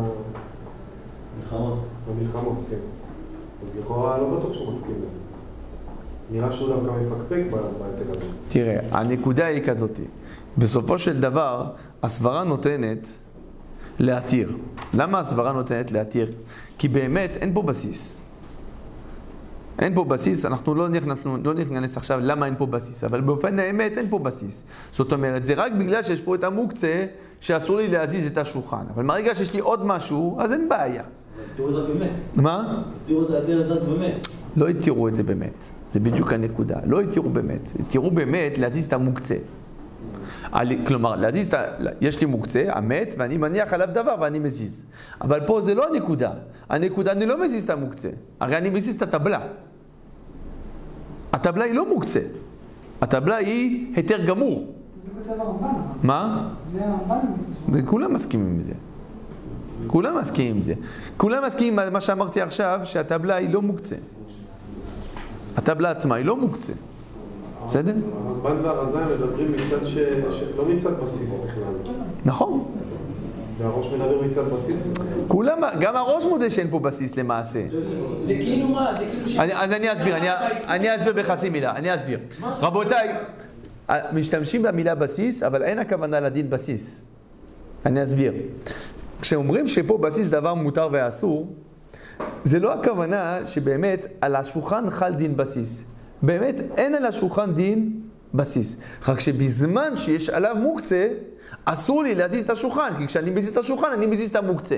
במלחמות, כן. אז לכאורה לא בטוח שהוא מסכים לזה. נראה שהוא דווקא מפקפק בהיתר הזה. תראה, הנקודה היא כזאת. בסופו של דבר, הסברה נותנת להתיר. למה הסברה נותנת להתיר? כי באמת אין פה בסיס. אין פה בסיס, אנחנו לא נכנס עכשיו למה אין פה בסיס, אבל באופן האמת אין פה בסיס. זאת אומרת, זה רק בגלל שיש פה את המוקצה שאסור לי להזיז את השולחן. אבל מהרגע שיש לי עוד משהו, אז אין בעיה. תראו את זה באמת. מה? תראו את ההיתר הזה באמת. לא יתירו את זה באמת. זה בדיוק הנקודה. לא יתירו באמת. יתירו באמת להזיז את המוקצה. כלומר, להזיז את יש לי מוקצה, המת, ואני מניח עליו דבר ואני מזיז. אבל פה זה לא הנקודה. הנקודה, אני לא מזיז את המוקצה. הרי אני מזיז את הטבלה. הטבלה היא לא מוקצה. הטבלה היא היתר גמור. זה כותב הרמב"ן. מה? זה הרמב"ן. כולם מסכימים עם זה. כולם מסכימים עם זה. כולם מסכימים עם מה שאמרתי עכשיו, שהטבלה היא לא מוקצה. הטבלה עצמה היא לא מוקצה. בסדר? הרמב"ן והרז"ל מדברים לא מצד בסיס בכלל. נכון. והראש מדבר מצד בסיס. כולם, גם הראש מודה שאין פה בסיס למעשה. זה כאילו מה? זה כאילו אז אני אסביר בחצי מילה, אני אסביר. רבותיי, משתמשים במילה בסיס, אבל אין הכוונה לדין בסיס. אני אסביר. כשאומרים שפה בסיס דבר מותר ואסור, זה לא הכוונה שבאמת על השולחן חל דין בסיס. באמת אין על השולחן דין בסיס. רק שבזמן שיש עליו מוקצה, אסור לי להזיז את השולחן, כי כשאני מזיז את השולחן, אני מזיז את המוקצה.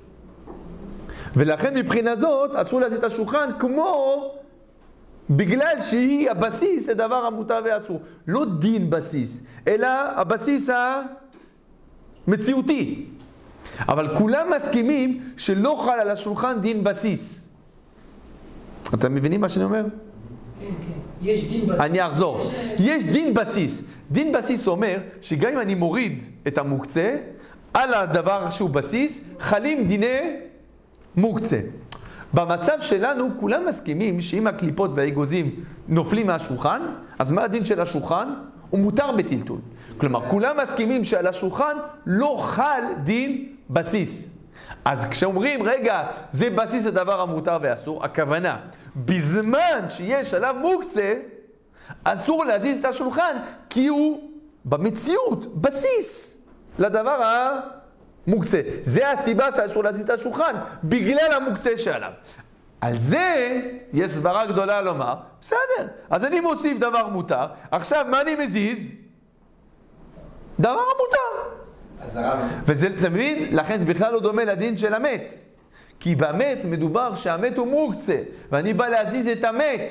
ולכן מבחינה זאת, אסור להזיז את השולחן כמו בגלל שהיא הבסיס לדבר המותר ואסור. לא דין בסיס, אלא הבסיס המציאותי. אבל כולם מסכימים שלא חל על השולחן דין בסיס. אתם מבינים מה שאני אומר? כן, כן. יש דין בסיס. אני אחזור. יש דין בסיס. דין בסיס אומר שגם אם אני מוריד את המוקצה, על הדבר שהוא בסיס, חלים דיני מוקצה. במצב שלנו כולם מסכימים שאם הקליפות והאגוזים נופלים מהשולחן, אז מה הדין של השולחן? הוא מותר בטלטול. כלומר, כולם מסכימים שעל השולחן לא חל דין בסיס. אז כשאומרים, רגע, זה בסיס הדבר המותר ואסור, הכוונה, בזמן שיש עליו מוקצה, אסור להזיז את השולחן, כי הוא במציאות, בסיס לדבר המוקצה. זה הסיבה שאסור להזיז את השולחן, בגלל המוקצה שעליו. על זה יש סברה גדולה לומר, בסדר, אז אני מוסיף דבר מותר, עכשיו מה אני מזיז? דבר המותר. וזה, אתה מבין? לכן זה בכלל לא דומה לדין של המת. כי במת מדובר שהמת הוא מוקצה, ואני בא להזיז את המת.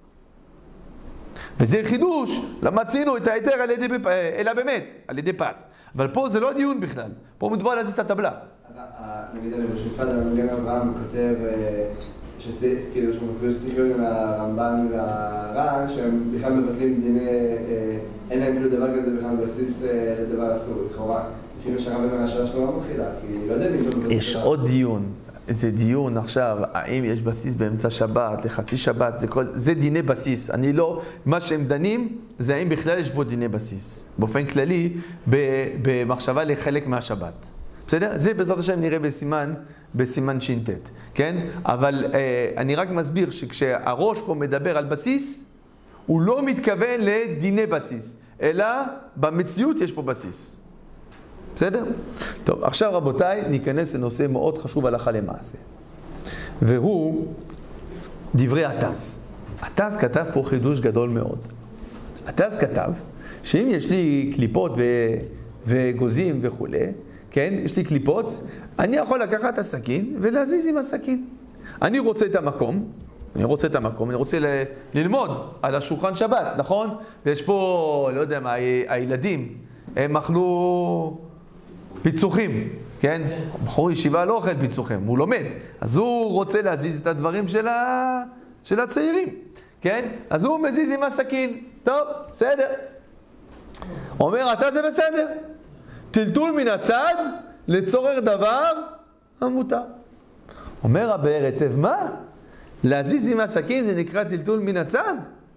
וזה חידוש, למצינו את היתר אלא באמת, על ידי פת. אבל פה זה לא דיון בכלל, פה מדובר להזיז את הטבלה. נגיד אני בשביל המגן אברהם כותב כאילו שהוא מסביר שצריך להיות עם הרמב"ן והר"ן שהם בכלל מבטלים דיני, אין להם כאילו דבר כזה בכלל בסיס לדבר אסור, לכאורה. אפילו שהרמב"ן מהשאלה שלו לא מתחילה, כי לא יודע אם לא... יש עוד דיון, זה דיון עכשיו, האם יש בסיס באמצע שבת, לחצי שבת, זה דיני בסיס. אני לא, מה שהם דנים זה האם בכלל יש בו דיני בסיס. באופן כללי, במחשבה לחלק מהשבת. בסדר? זה בעזרת השם נראה בסימן ש"ט, כן? אבל אני רק מסביר שכשהראש פה מדבר על בסיס, הוא לא מתכוון לדיני בסיס, אלא במציאות יש פה בסיס. בסדר? טוב, עכשיו רבותיי, ניכנס לנושא מאוד חשוב הלכה למעשה. והוא דברי הט"ז. הט"ז כתב פה חידוש גדול מאוד. הט"ז כתב שאם יש לי קליפות וגוזים וכו', כן, יש לי קליפות, אני יכול לקחת את הסכין ולהזיז עם הסכין. אני רוצה את המקום, אני רוצה ללמוד על השולחן שבת, נכון? ויש פה, לא יודע מה, הילדים, הם אכלו פיצוחים, כן? בחור ישיבה לא אוכל פיצוחים, הוא לומד. אז הוא רוצה להזיז את הדברים של הצעירים, כן? אז הוא מזיז עם הסכין. טוב, בסדר. אומר, אתה זה בסדר. טלטול מן הצד לצורך דבר המותר. אומר הבאר היטב, מה? להזיז עם הסכין זה נקרא טלטול מן הצד?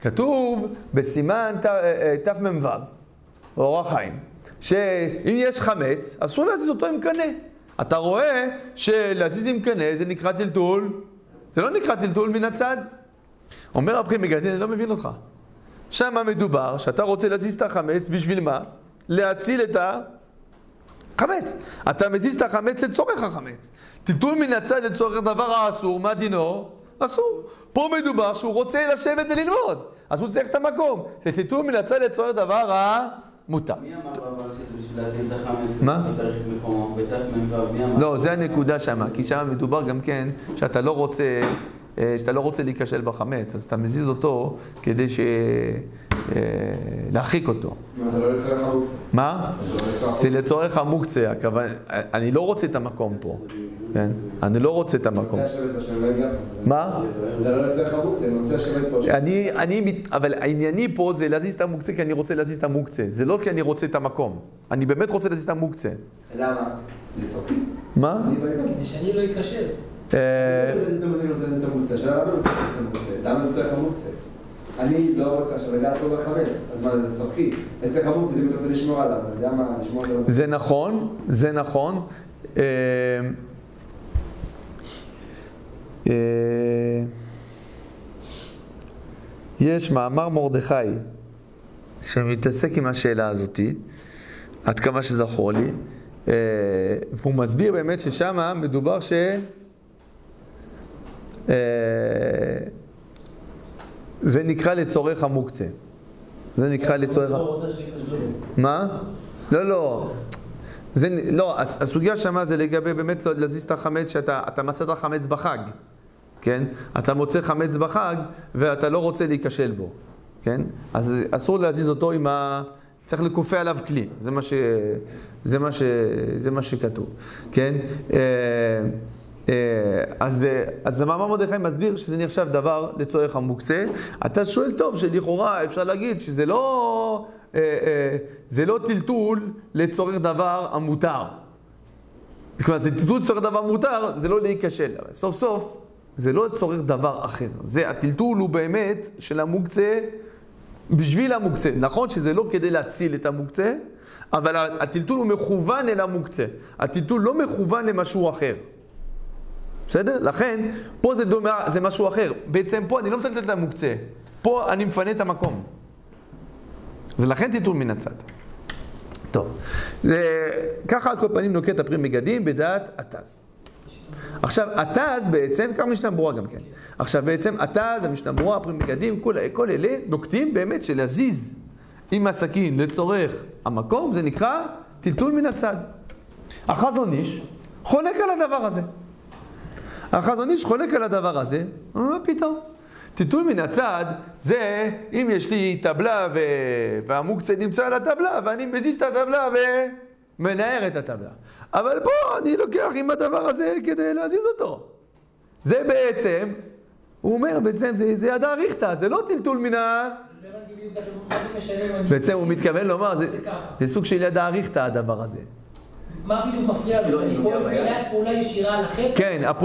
כתוב בסימן תמ"ו, אורח חיים, שאם יש חמץ, אסור להזיז אותו עם קנה. אתה רואה שלהזיז עם קנה זה נקרא טלטול, זה לא נקרא טלטול מן הצד. אומר רב חיים מגדל, אני לא מבין אותך. שם מדובר שאתה רוצה להזיז את החמץ, בשביל מה? להציל את החמץ. אתה מזיז את החמץ לצורך החמץ. טלטול מן הצד לצורך דבר האסור, מה דינו? אסור. פה מדובר שהוא רוצה לשבת וללמוד, אז הוא צריך את המקום. זה טלטול מן הצד לצורך דבר המותר. מי אמר אבל שבשביל להציל את החמץ, מה? אתה צריך מקומו, בתמ"ו, מי אמר? לא, זה הנקודה שמה, כי שם מדובר גם כן שאתה לא רוצה להיכשל בחמץ, אז אתה מזיז אותו כדי להרחיק אותו. זה לא לצורך המוקצה. מה? זה לצורך המוקצה, אני לא רוצה את המקום פה, כן? אני לא רוצה את המקום. אני רוצה לשבת פה שאני לא אגע פה. מה? זה לא לצורך המוקצה, אני רוצה לשבת פה. אבל הענייני פה זה להזיז את המוקצה כי אני רוצה להזיז את המוקצה, זה לא כי אני רוצה את המקום. אני באמת רוצה להזיז את המוקצה. למה? לצורך. מה? כדי שאני לא אתקשר. אני רוצה להזיז את המוקצה, השאלה למה אני רוצה להזיז את המוקצה? למה זה צריך המוקצה? אני לא רוצה שלגעת פה בחמץ, אז מה זה צורכי? לצורך המוקצה זה אם אתה רוצה לשמור עליו, אני יודע מה, לשמור עליו. זה נכון, זה נכון. יש מאמר מרדכי שמתעסק עם השאלה הזאת, עד כמה שזכור לי. הוא מסביר באמת ששם מדובר זה נקרא לצורך המוקצה. זה נקרא לצורך... מה? לא. לא, הסוגיה שמה זה לגבי באמת להזיז את החמץ שאתה מצאת חמץ בחג, כן? אתה מוצא חמץ בחג ואתה לא רוצה להיכשל בו, כן? אז אסור להזיז אותו עם צריך לקופא עליו כלי, זה מה שכתוב, כן? אז המאמר מרדכי מסביר שזה נחשב דבר לצורך המוקצה. אתה שואל טוב שלכאורה אפשר להגיד שזה לא טלטול לצורך דבר המותר. כלומר, זה טלטול לצורך דבר מותר, זה לא להיכשל. סוף סוף, זה לא צורך דבר אחר. הטלטול הוא באמת של המוקצה בשביל המוקצה. נכון שזה לא כדי להציל את המוקצה, אבל הטלטול הוא מכוון אל המוקצה. הטלטול לא מכוון למשהו אחר. בסדר? לכן, פה זה משהו אחר. בעצם פה אני לא מטלטל את המוקצה. פה אני מפנה את המקום. זה לכן טלטול מן הצד. טוב. ככה על כל פנים נוקט הפרי מגדים בדעת התז. עכשיו, התז בעצם, כמה משנה ברורה גם כן. עכשיו, בעצם התז, המשנה ברורה, הפרי מגדים, כל אלה נוקטים באמת של להזיז עם הסכין לצורך המקום, זה נקרא טלטול מן הצד. החזון איש חולק על הדבר הזה. החזון איש חולק על הדבר הזה, מה פתאום? טלטול מן הצד זה אם יש לי טבלה והמוקצה נמצא על הטבלה ואני מזיז את הטבלה ומנער את הטבלה. אבל פה אני לוקח עם הדבר הזה כדי להזיז אותו. זה בעצם, הוא אומר בעצם זה יד האריכתא, זה לא טלטול מן בעצם הוא מתכוון לומר, זה סוג של יד האריכתא הדבר הזה. מה בדיוק מפריע לו? אני פעולה ישירה על החפץ?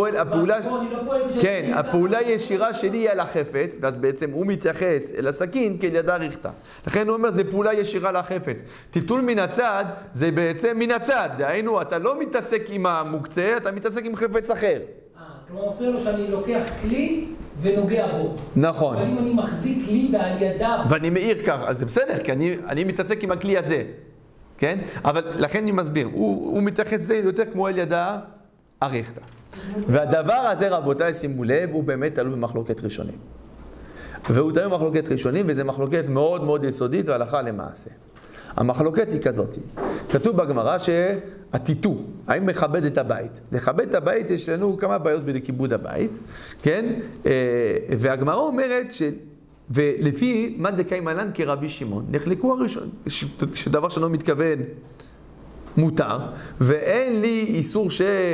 כן, הפעולה ישירה שלי היא על החפץ, ואז בעצם הוא מתייחס אל הסכין כאל יד האריכתא. לכן הוא אומר, זה פעולה ישירה על החפץ. טלטול מן הצד, זה בעצם מן הצד. דהיינו, אתה לא מתעסק עם המוקצה, אתה מתעסק עם חפץ אחר. כלומר, מפריע לו שאני לוקח כלי ונוגע בו. נכון. אבל אם אני מחזיק כלי ועל ידיו... ואני מאיר ככה, אז זה בסדר, כי אני מתעסק עם הכלי הזה. כן? אבל לכן אני מסביר, הוא מתייחס לזה יותר כמו אל ידה אריכתא. והדבר הזה, רבותיי, שימו לב, הוא באמת תלוי במחלוקת ראשונים. והוא תלוי במחלוקת ראשונים, וזו מחלוקת מאוד מאוד יסודית והלכה למעשה. המחלוקת היא כזאת. כתוב בגמרא שהטיטו, האם מכבד את הבית. לכבד את הבית יש לנו כמה בעיות בכיבוד הבית, כן? והגמרא אומרת ולפי מאן דקיימא לן כרבי שמעון, נחלקו הראשון, שדבר שלא מתכוון מותר, ואין לי איסור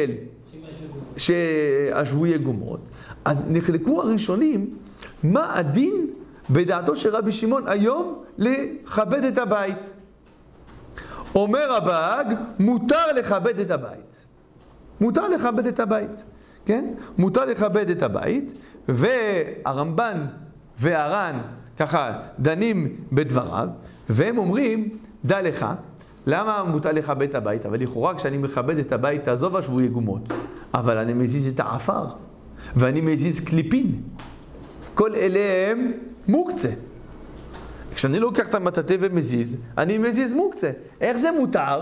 שהשבויי גומרות. אז נחלקו הראשונים, מה הדין בדעתו של רבי שמעון היום לכבד את הבית? אומר הבאג, מותר לכבד את הבית. מותר לכבד את הבית, כן? מותר לכבד את הבית, והרמב"ן והר"ן ככה דנים בדבריו, והם אומרים, דע לך, למה מותר לכבד את הבית? אבל לכאורה כשאני מכבד את הבית, תעזוב השבוי יגומות, אבל אני מזיז את העפר, ואני מזיז קליפין. כל אלה הם מוקצה. כשאני לוקח את המטאטא ומזיז, אני מזיז מוקצה. איך זה מותר?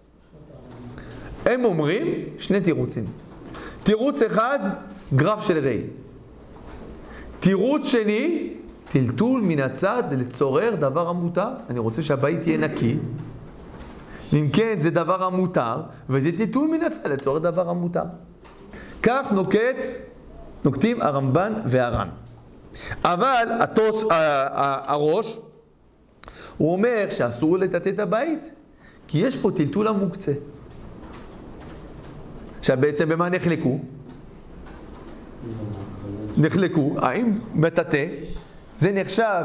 הם אומרים שני תירוצים. תירוץ אחד, גרף של ראי. תירוץ שני, טלטול מן הצד לצורר דבר המותר. אני רוצה שהבית יהיה נקי. אם כן, זה דבר המותר, וזה טלטול מן הצד לצורר דבר המותר. כך נוקטים הרמב"ן והר"ן. אבל הראש, הוא אומר שאסור לטאטא את הבית, כי יש פה טלטול המוקצה. עכשיו בעצם במה נחלקו? האם מטאטא זה נחשב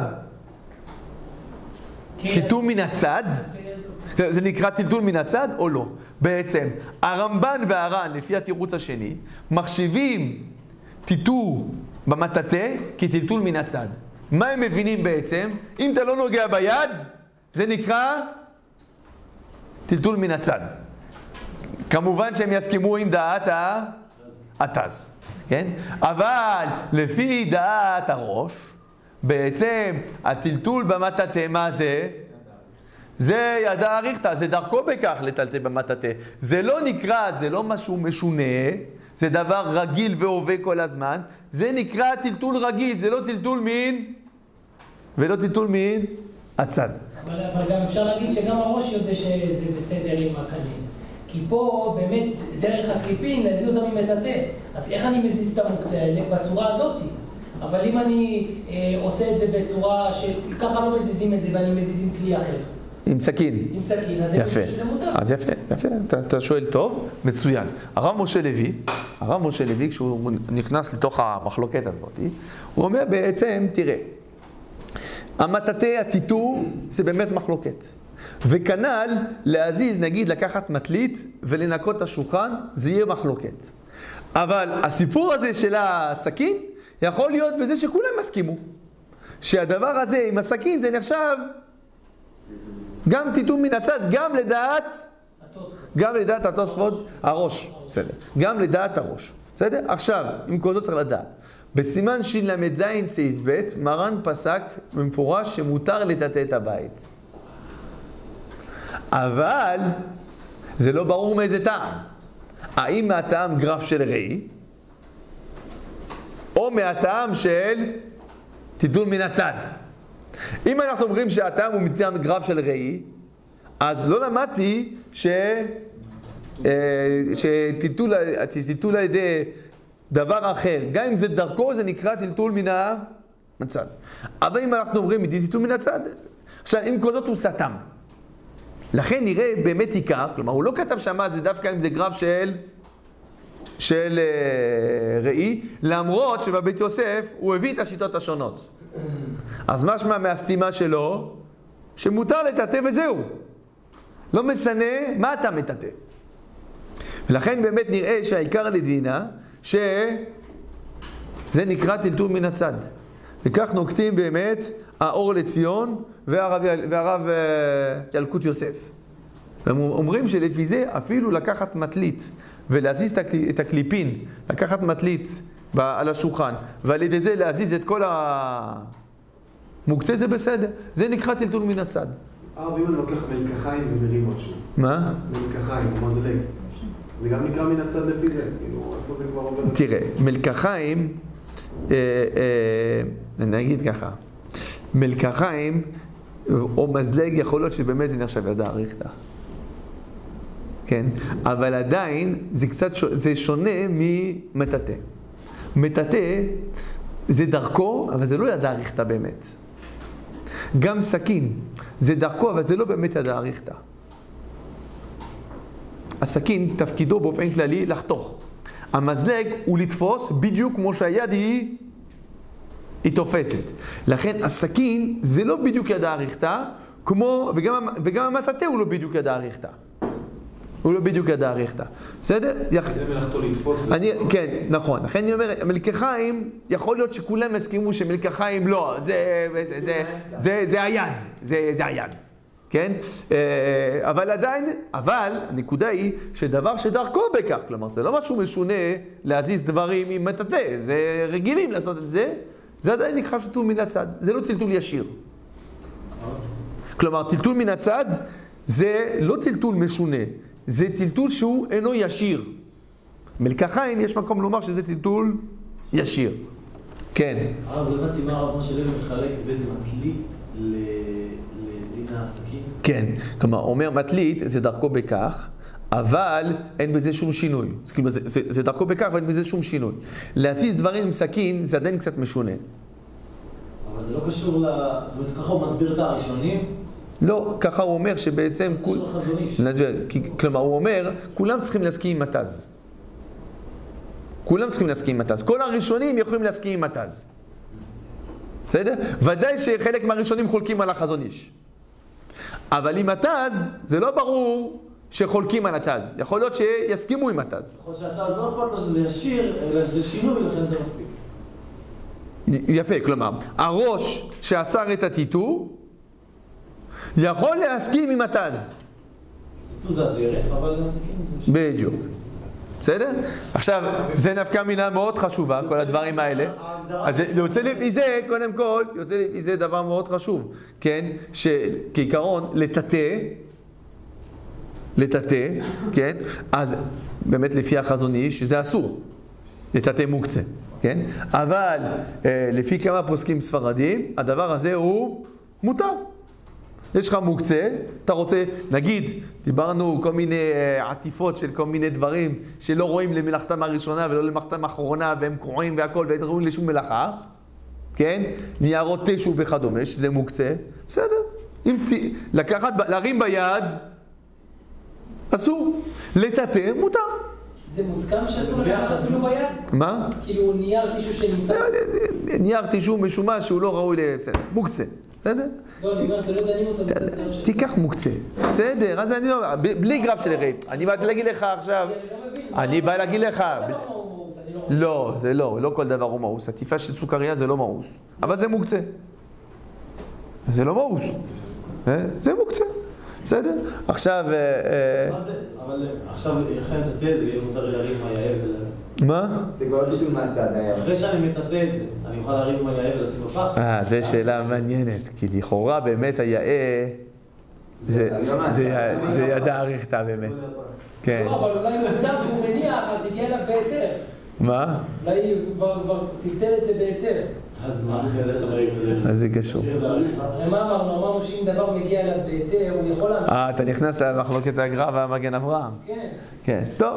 טלטול מן הצד? זה נקרא טלטול מן הצד או לא? בעצם הרמב"ן והר"ן לפי התירוץ השני מחשיבים טלטול במטאטא כטלטול מן הצד. מה הם מבינים בעצם? אם אתה לא נוגע ביד, זה נקרא טלטול מן הצד. כמובן שהם יסכימו עם דעת התז, כן? אבל לפי דעת הראש, בעצם הטלטול במטאטא, מה זה? זה ידע אריכתא, זה דרכו בכך לטלטל במטאטא. זה לא נקרא, זה לא משהו משונה, זה דבר רגיל והווה כל הזמן. זה נקרא טלטול רגיל, זה לא טלטול מין ולא טלטול מין הצד. אבל גם אפשר להגיד שגם הראש יודע שזה בסדר עם הקנים. כי פה באמת דרך הקליפין להזיז אותם ממטאטא. אז איך אני מזיז את המוקצה האלה? בצורה הזאת. אבל אם אני עושה את זה בצורה שככה לא מזיזים את זה ואני מזיז עם כלי אחר. עם סכין. עם סכין, אז זה מותר. אז יפה. אתה שואל טוב, מצוין. הרב משה לוי, כשהוא נכנס לתוך המחלוקת הזאת, הוא אומר בעצם, תראה, המטאטא, הטיטור, זה באמת מחלוקת. וכנ"ל, להזיז, נגיד, לקחת מטלית ולנקות את השולחן, זה יהיה מחלוקת. אבל הסיפור הזה של הסכין, יכול להיות בזה שכולם מסכימו. שהדבר הזה עם הסכין זה נחשב גם טלטול מן הצד, גם לדעת התוספות, הראש, בסדר. גם לדעת הראש, בסדר? עכשיו, עם כל זאת צריך לדעת. בסימן של"ז סעיף ב' מרן פסק במפורש שמותר לטאטא את הבית. אבל זה לא ברור מאיזה טעם. האם מהטעם גרף של ראי, או מהטעם של טלטול מן הצד. אם אנחנו אומרים שהטעם הוא מטעם גרף של ראי, אז לא למדתי שטלטול על ידי דבר אחר, גם אם זה דרכו, זה נקרא טלטול מן הצד. אבל אם אנחנו אומרים טלטול מן הצד, עכשיו אם כל זאת הוא סתם. לכן נראה באמת עיקר, כלומר הוא לא כתב שמה זה דווקא אם זה גרף של ראי, למרות שבבית יוסף הוא הביא את השיטות השונות. אז משמע מהסתימה שלו, שמותר לטאטא וזהו. לא משנה מה אתה מטאטא. ולכן באמת נראה שהעיקר לדבינה, שזה נקרא טלטול מן הצד. וכך נוקטים באמת האור לציון והרב ילקוט יוסף. והם אומרים שלפי זה אפילו לקחת מטלית ולהזיז את הקליפין, לקחת מטלית על השולחן, ועל ידי זה להזיז את כל המוקצה, זה בסדר. זה נקרא טלטול מן הצד. אם אני לוקח מלקחיים ומרים משהו. מה? מלקחיים, מזלג. זה גם נקרא מן הצד לפי זה? כאילו, איפה זה כבר עובד? תראה, מלקחיים, אני אגיד ככה, מלקחיים או מזלג יכול להיות שבאמת זה נחשב ידע אריכתא. כן? אבל עדיין זה שונה ממטאטא. מטאטא זה דרכו, אבל זה לא ידע אריכתא באמת. גם סכין זה דרכו, אבל זה לא באמת ידע אריכתא. הסכין תפקידו באופן כללי לחתוך. המזלג הוא לתפוס בדיוק כמו שהיד היא תופסת. לכן הסכין זה לא בדיוק ידע אריכתא, וגם המטאטא הוא לא בדיוק ידע אריכתא. הוא לא בדיוק ידע אריכתא. בסדר? זה מלאכתו לתפוס. כן, נכון. לכן אני אומר, מלקחיים, יכול להיות שכולם הסכימו שמלקחיים לא, זה היד. זה היד. כן? אבל עדיין, הנקודה היא שדבר שדרכו בכך, כלומר, זה לא משהו משונה להזיז דברים עם מטאטא, זה רגילים לעשות את זה, זה עדיין נקרא טלטול מן הצד, זה לא טלטול ישיר. כלומר, טלטול מן הצד זה לא טלטול משונה, זה טלטול שהוא אינו ישיר. מלקחיים יש מקום לומר שזה טלטול ישיר. כן. הרב, לא הבנתי מה הרב משה לוי מחלק בין מטלית לדין הסכין? כן, כלומר, אומר מטלית זה דרכו בכך, אבל אין בזה שום שינוי. זה דרכו בכך ואין בזה שום שינוי. להזיז דברים עם סכין זה עדיין קצת משונה. אבל זה לא קשור זאת אומרת, ככה הוא מסביר את הראשונים? לא, ככה הוא אומר שבעצם... זה קשור לחזון איש. כלומר, הוא אומר, כולם צריכים להסכים עם מטז. כולם צריכים להסכים עם מטז. כל הראשונים יכולים להסכים עם מטז. בסדר? ודאי שחלק מהראשונים חולקים על החזון איש. אבל עם מטז, זה לא ברור שחולקים על מטז. יכול להיות שיסכימו עם מטז. יכול להיות שהמטז לא אכפת לו שזה ישיר, אלא שזה שינוי, לכן זה מספיק. יפה, כלומר, הראש שאסר את הטיטור, יכול להסכים עם מטז. טיטור זה הדרך, אבל גם סכין זה משהו. בדיוק. בסדר? עכשיו, זה נפקא מינה מאוד חשובה, כל הדברים האלה. אז יוצא לי מזה, קודם כל, יוצא לי מזה דבר מאוד חשוב. כן? שכעיקרון, לטאטא, כן? אז באמת לפי החזון איש, זה אסור. לטאטא מוקצה. כן? אבל לפי כמה פוסקים ספרדים, הדבר הזה הוא מותר. יש לך מוקצה, אתה רוצה, נגיד, דיברנו כל מיני עטיפות של כל מיני דברים שלא רואים למלאכתם הראשונה ולא למלאכתם האחרונה והם קרועים והכל ואין רואים לשום מלאכה, כן? ניירות תשו וכדומה, שזה מוקצה, בסדר. אם להרים ביד, אסור. לטאטא, מותר. זה מוסכם שאסור לקחת אפילו ביד? מה? כאילו נייר טישו שנמצא? נייר טישו משומש שהוא לא ראוי בסדר, מוקצה, בסדר? לא, אני אומר, זה לא דנים אותו בסדר של... תיקח מוקצה, בסדר, אז אני לא... בלי גרף של רעי. אני באתי להגיד לך עכשיו... אני בא להגיד לך... לא, זה לא כל דבר הוא מאוס. עטיפה של סוכריה זה לא מאוס. אבל זה מוקצה. זה לא מאוס. זה מוקצה. בסדר? עכשיו... מה זה? אבל עכשיו, אחרי לטאטא זה יהיה מותר להרים מהיעל מה? זה כבר בשביל מהצד, היה. אחרי שאני מטאטא את זה, אני אוכל להרים מהיעל ולשים בפח? זו שאלה מעניינת, כי לכאורה באמת היאה... זה ידע אריכתא באמת. כן. לא, אבל אולי הוא שם והוא מניח, אז הגיע אליו בהיתר. מה? אולי כבר טלטל את זה בהיתר. אז מה אחרי זה אתה מרים את זה? אז זה קשור. הרי מה אמרנו? אמרנו שאם דבר מגיע אליו בהיתר, הוא יכול להמשיך. אתה נכנס למחלוקת הגר"א והמגן אברהם. כן. כן, טוב.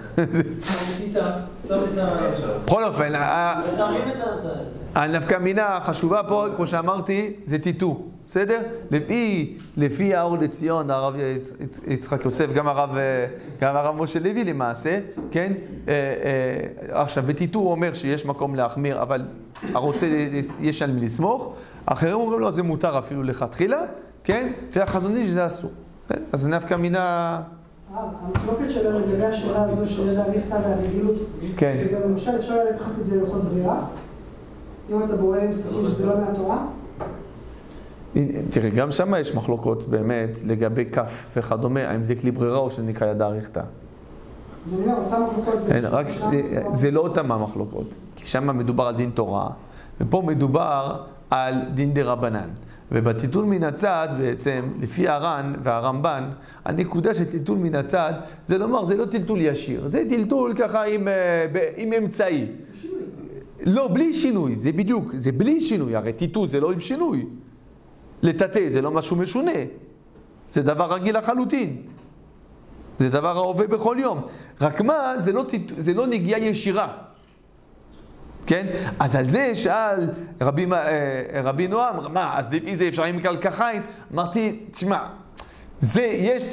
שם את ה... בכל אופן, הנפקא מינה החשובה פה, כמו שאמרתי, זה טיטו. בסדר? לפי האור לציון, הרב יצחק יוסף, גם הרב משה לוי למעשה, כן? עכשיו, בטיטו הוא אומר שיש מקום להחמיר, אבל הרוצה יש על מי לסמוך. אחרים אומרים לו, זה מותר אפילו לכתחילה, כן? והחזון איש זה אסור. אז נפקא מינה... המחלוקת שלנו לגבי השאלה הזו של ידע אריכתא והרגילות, וגם למשל אפשר היה לקחת את זה לכל ברירה, אם אתה בורא עם סכין שזה לא מהתורה. תראה, גם שם יש מחלוקות באמת לגבי כף וכדומה, האם זה כלי ברירה או שנקרא ידע אריכתא. זה אומר, אותם מחלוקות... זה לא אותם המחלוקות, כי שם מדובר על דין תורה, ופה מדובר על דין דרבנן. ובטיטול מן הצד, בעצם, לפי הר"ן והרמב"ן, הנקודה של טיטול מן הצד, זה לומר, זה לא טלטול ישיר, זה טלטול ככה עם אמצעי. לא, בלי שינוי, זה בדיוק, זה בלי שינוי, הרי טיטול זה לא עם שינוי. לטאטא זה לא משהו משונה, זה דבר רגיל לחלוטין. זה דבר ההווה בכל יום. רק מה, זה לא נגיעה ישירה. כן? אז על זה שאל רבי נועם, מה, אז לפי זה אפשר עם מלקחיים? אמרתי, תשמע, יש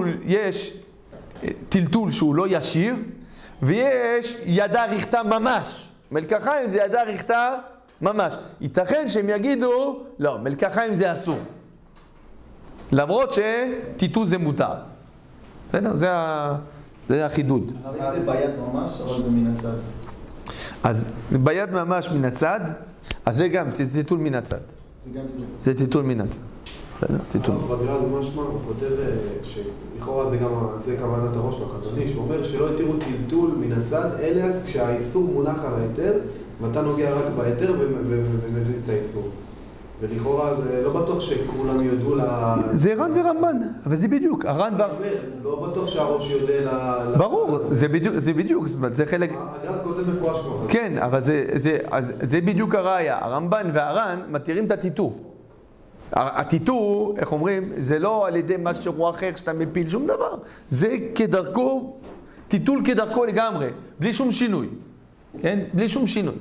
טלטול שהוא לא ישיר, ויש ידע אריכתא ממש. מלקחיים זה ידע אריכתא ממש. ייתכן שהם יגידו, לא, מלקחיים זה אסור. למרות שטיטול זה מותר. בסדר? זה החידוד. זה ביד ממש, אבל זה מן הצד. אז ביד ממש מן הצד, אז זה גם, זה טיטול מן הצד. זה טיטול מן הצד. בסדר? טיטול. בבירה זה משמע, הוא כותב שלכאורה זה כוונת הראש לחזון איש, הוא אומר שלא יתירו טלטול מן הצד, אלא כשהאיסור מונח על ההיתר, ואתה נוגע רק בהיתר ומזיז את האיסור. ולכאורה זה לא בטוח שכולם יודעו זה ר"ן ורמב"ן, אבל זה בדיוק. לא בטוח שהראש יודע ברור, זה בדיוק, זאת אומרת, זה חלק... הגר"ס כותב מפורש כבר. כן, אבל זה בדיוק הראיה. הרמב"ן והר"ן מתירים את הטיטור. הטיטור, איך אומרים, זה לא על ידי משהו אחר שאתה מפיל שום דבר. זה כדרכו, טיטול כדרכו לגמרי, בלי שום שינוי. כן? בלי שום שינוי.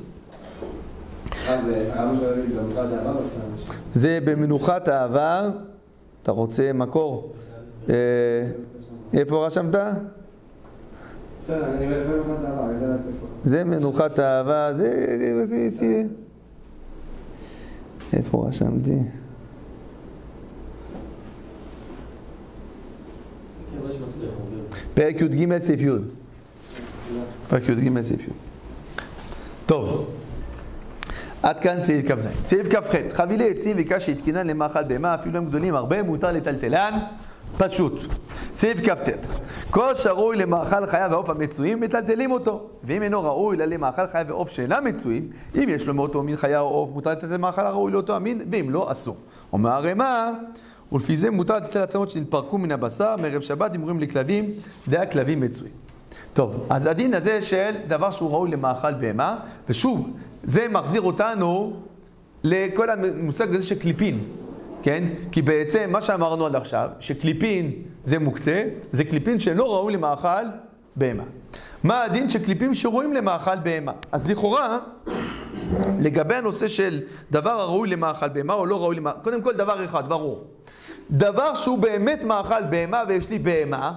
זה במנוחת אהבה. אתה רוצה מקור? איפה רשמת? בסדר, אני במנוחת אהבה, זה מנוחת אהבה, זה... איפה רשמתי? פרק י"ג סעיף י'. פרק י"ג סעיף י'. טוב. עד כאן סעיף כ"ז. סעיף כ"ח. חבילי עצים וקש שהתקינן למאכל בהמה, אפילו הם גדולים הרבה, מותר לטלטלן, פשוט. סעיף כ"ט. כל שראוי למאכל חיה ועוף המצויים, מטלטלים אותו. ואם אינו ראוי למאכל חיה ועוף שאינם מצויים, אם יש לו מאותו מין חיה או עוף, מותר לטלטל מאכל הראוי לאותו המין, ואם לא, אסור. אומר הרמ"א, ולפי זה מותר לטלטל עצמות שנתפרקו מן הבשר, מערב שבת הימורים לכלבים, דעה כלבים מצויים. טוב, אז הדין הזה של דבר שהוא ראוי למאכל בהמה, ושוב, זה מחזיר אותנו לכל המושג הזה של קליפין, כן? כי בעצם מה שאמרנו עד עכשיו, שקליפין זה מוקצה, זה קליפין שלא ראוי למאכל בהמה. מה הדין של קליפים שראויים למאכל בהמה? אז לכאורה, לגבי הנושא של דבר הראוי למאכל בהמה או לא ראוי למאכל, קודם כל דבר אחד, ברור. דבר שהוא באמת מאכל בהמה ויש לי בהמה,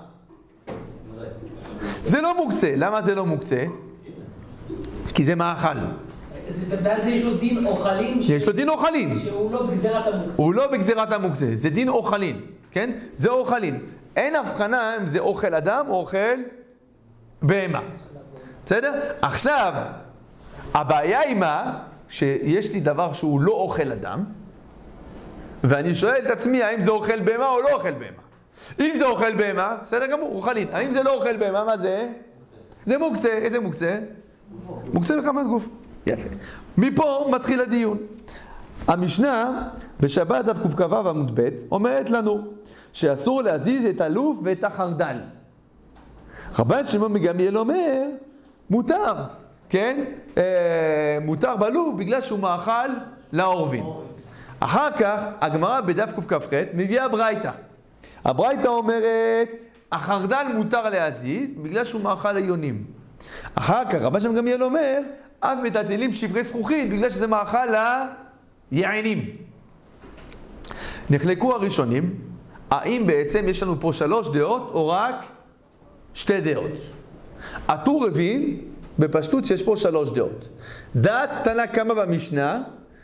זה לא מוקצה. למה זה לא מוקצה? כי זה מאכל. ואז יש לו דין אוכלים? יש לו דין אוכלים. שהוא לא בגזירת המוקצה. הוא לא בגזירת המוקצה, זה דין אוכלים, כן? זה אוכלים. אין הבחנה אם זה אוכל אדם או אוכל בהמה. בסדר? עכשיו, הבעיה היא מה? שיש לי דבר שהוא לא אוכל אדם, ואני שואל את עצמי האם זה אוכל בהמה או לא אוכל בהמה. אם זה אוכל בהמה, בסדר גמור, אוכלים. האם זה לא אוכל בהמה, מה זה? זה מוקצה. איזה מוקצה? מוקצה מחמת גוף. יפה. מפה מתחיל הדיון. המשנה בשבת דף קכ"ו עמוד ב' אומרת לנו שאסור להזיז את הלוף ואת החרדל. רבן שמעון מגמליאל אומר, מותר, כן? מותר בלוף בגלל שהוא מאכל לעורבים. אחר כך הגמרא בדף קכ"ח מביאה ברייתא. הברייתא אומרת, החרדל מותר להזיז בגלל שהוא מאכל היונים. אחר כך רבן שמעון גמליאל אומר, אף מטלטלים שברי זכוכית בגלל שזה מאכל ליענים. נחלקו הראשונים, האם בעצם יש לנו פה 3 דעות או רק 2 דעות. הטור הבין בפשטות שיש פה 3 דעות. דעת תנא קמא במשנה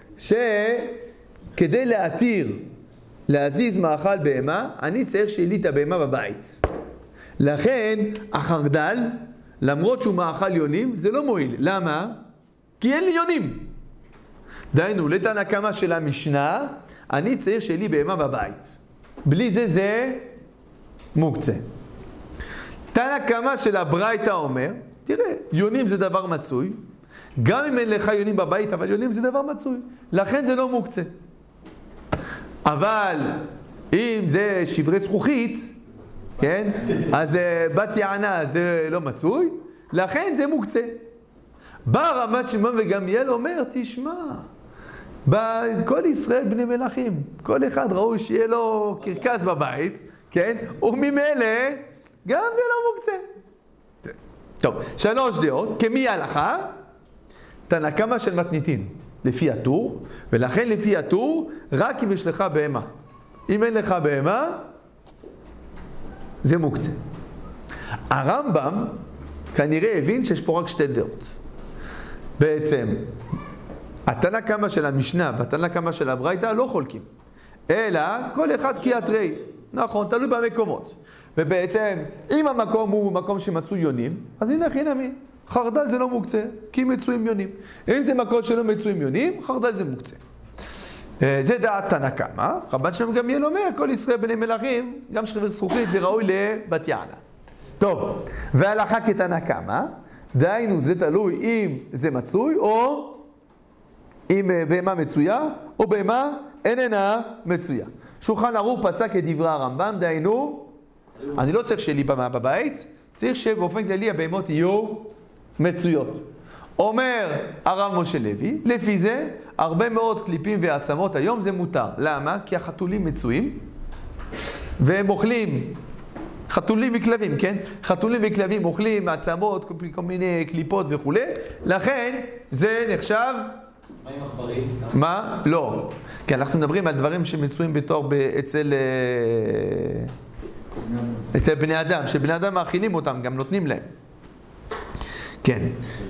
שכדי להתיר להזיז מאכל בהמה, אני צריך שיהיה לי את הבהמה בבית. לכן החרדל, למרות שהוא מאכל יונים, זה לא מועיל. למה? כי אין לי יונים. דהיינו, לתנא קמא של המשנה, אני צריך שיהיה לי בהמה בבית. בלי זה זה מוקצה. תנא קמא של הברייתא אומר, תראה, יונים זה דבר מצוי, גם אם אין לך יונים בבית, אבל יונים זה דבר מצוי, לכן זה לא מוקצה. אבל אם זה שברי זכוכית, כן? אז בת יענה זה לא מצוי, לכן זה מוקצה. בא רמת שמעון וגמליאל אומר, תשמע, בכל ישראל בני מלכים, כל אחד ראוי שיהיה לו קרקס בבית, כן? וממילא גם זה לא מוקצה. טוב, 3 דעות, כמי הלכה? תנא קמא של מתניתין, לפי הטור, ולכן לפי הטור, רק אם יש לך בהמה. אם אין לך בהמה, זה מוקצה. הרמב"ם כנראה הבין שיש פה רק 2 דעות. בעצם, התנא קמא של המשנה והתנא קמא של הברייתא לא חולקים, אלא כל אחד קיאטרי. נכון, תלוי במקומות. ובעצם, אם המקום הוא מקום שמצוי יונים, אז הנה חינמי. חרדל זה לא מוקצה, כי מצויים יונים. אם זה מקום שלא מצויים יונים, חרדל זה מוקצה. זה דעת תנא קמא. רבן שמעון גמליאל אומר, כל ישראל בני מלכים, גם שכיב זכוכית, זה ראוי לבת יענה. טוב, והלכה כתנא קמא, דהיינו זה תלוי אם זה מצוי או אם בהמה מצויה או בהמה איננה מצויה. שולחן ערוך פסק את דברי הרמב"ם, דהיינו, אני לא צריך שיהיה לי במה בבית, צריך שבאופן כללי הבהמות יהיו מצויות. אומר הרב משה לוי, לפי זה הרבה מאוד קליפים ועצמות היום זה מותר. למה? כי החתולים מצויים והם אוכלים, חתולים וכלבים, כן? חתולים וכלבים אוכלים עצמות, כל מיני קליפות וכו'. לכן זה נחשב... מה עם עכברים? מה? לא. כי אנחנו מדברים על דברים שמצויים בתור אצל בני אדם, שבני אדם מאכילים אותם, גם נותנים להם. כן.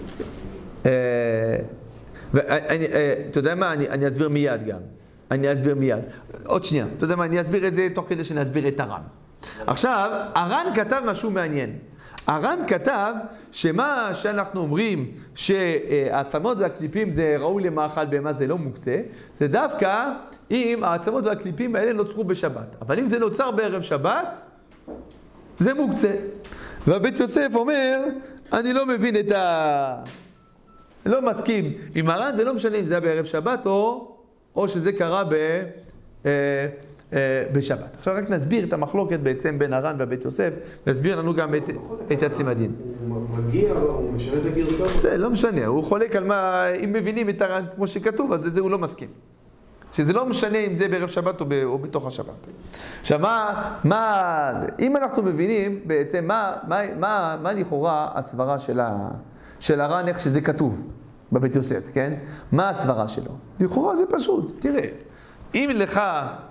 אתה יודע מה? אני אסביר מיד גם. אני אסביר מיד. עוד שנייה. אתה יודע מה? אני אסביר את זה תוך כדי שנסביר את הר"ן. עכשיו, הר"ן כתב משהו מעניין. הר"ן כתב שמה שאנחנו אומרים שהעצמות והקליפים זה ראוי למאכל בהמה זה לא מוקצה, זה דווקא אם העצמות והקליפים האלה נוצרו בשבת. אבל אם זה נוצר בערב שבת, זה מוקצה. והבית יוסף אומר, אני לא מבין לא מסכים עם הר"ן, זה לא משנה אם זה היה בערב שבת או שזה קרה בשבת. עכשיו רק נסביר את המחלוקת בעצם בין הר"ן והבית יוסף, נסביר לנו גם את הצימדין. הוא מגיע, הוא משנה את הגרסה? זה לא משנה, הוא חולק על מה, אם מבינים את הר"ן כמו שכתוב, אז זה הוא לא מסכים. שזה לא משנה אם זה בערב שבת או בתוך השבת. עכשיו מה זה? אם אנחנו מבינים בעצם מה לכאורה הסברה של הר"ן, איך שזה כתוב בבית יוסף, כן? מה הסברה שלו? לכאורה זה פשוט, תראה, אם לך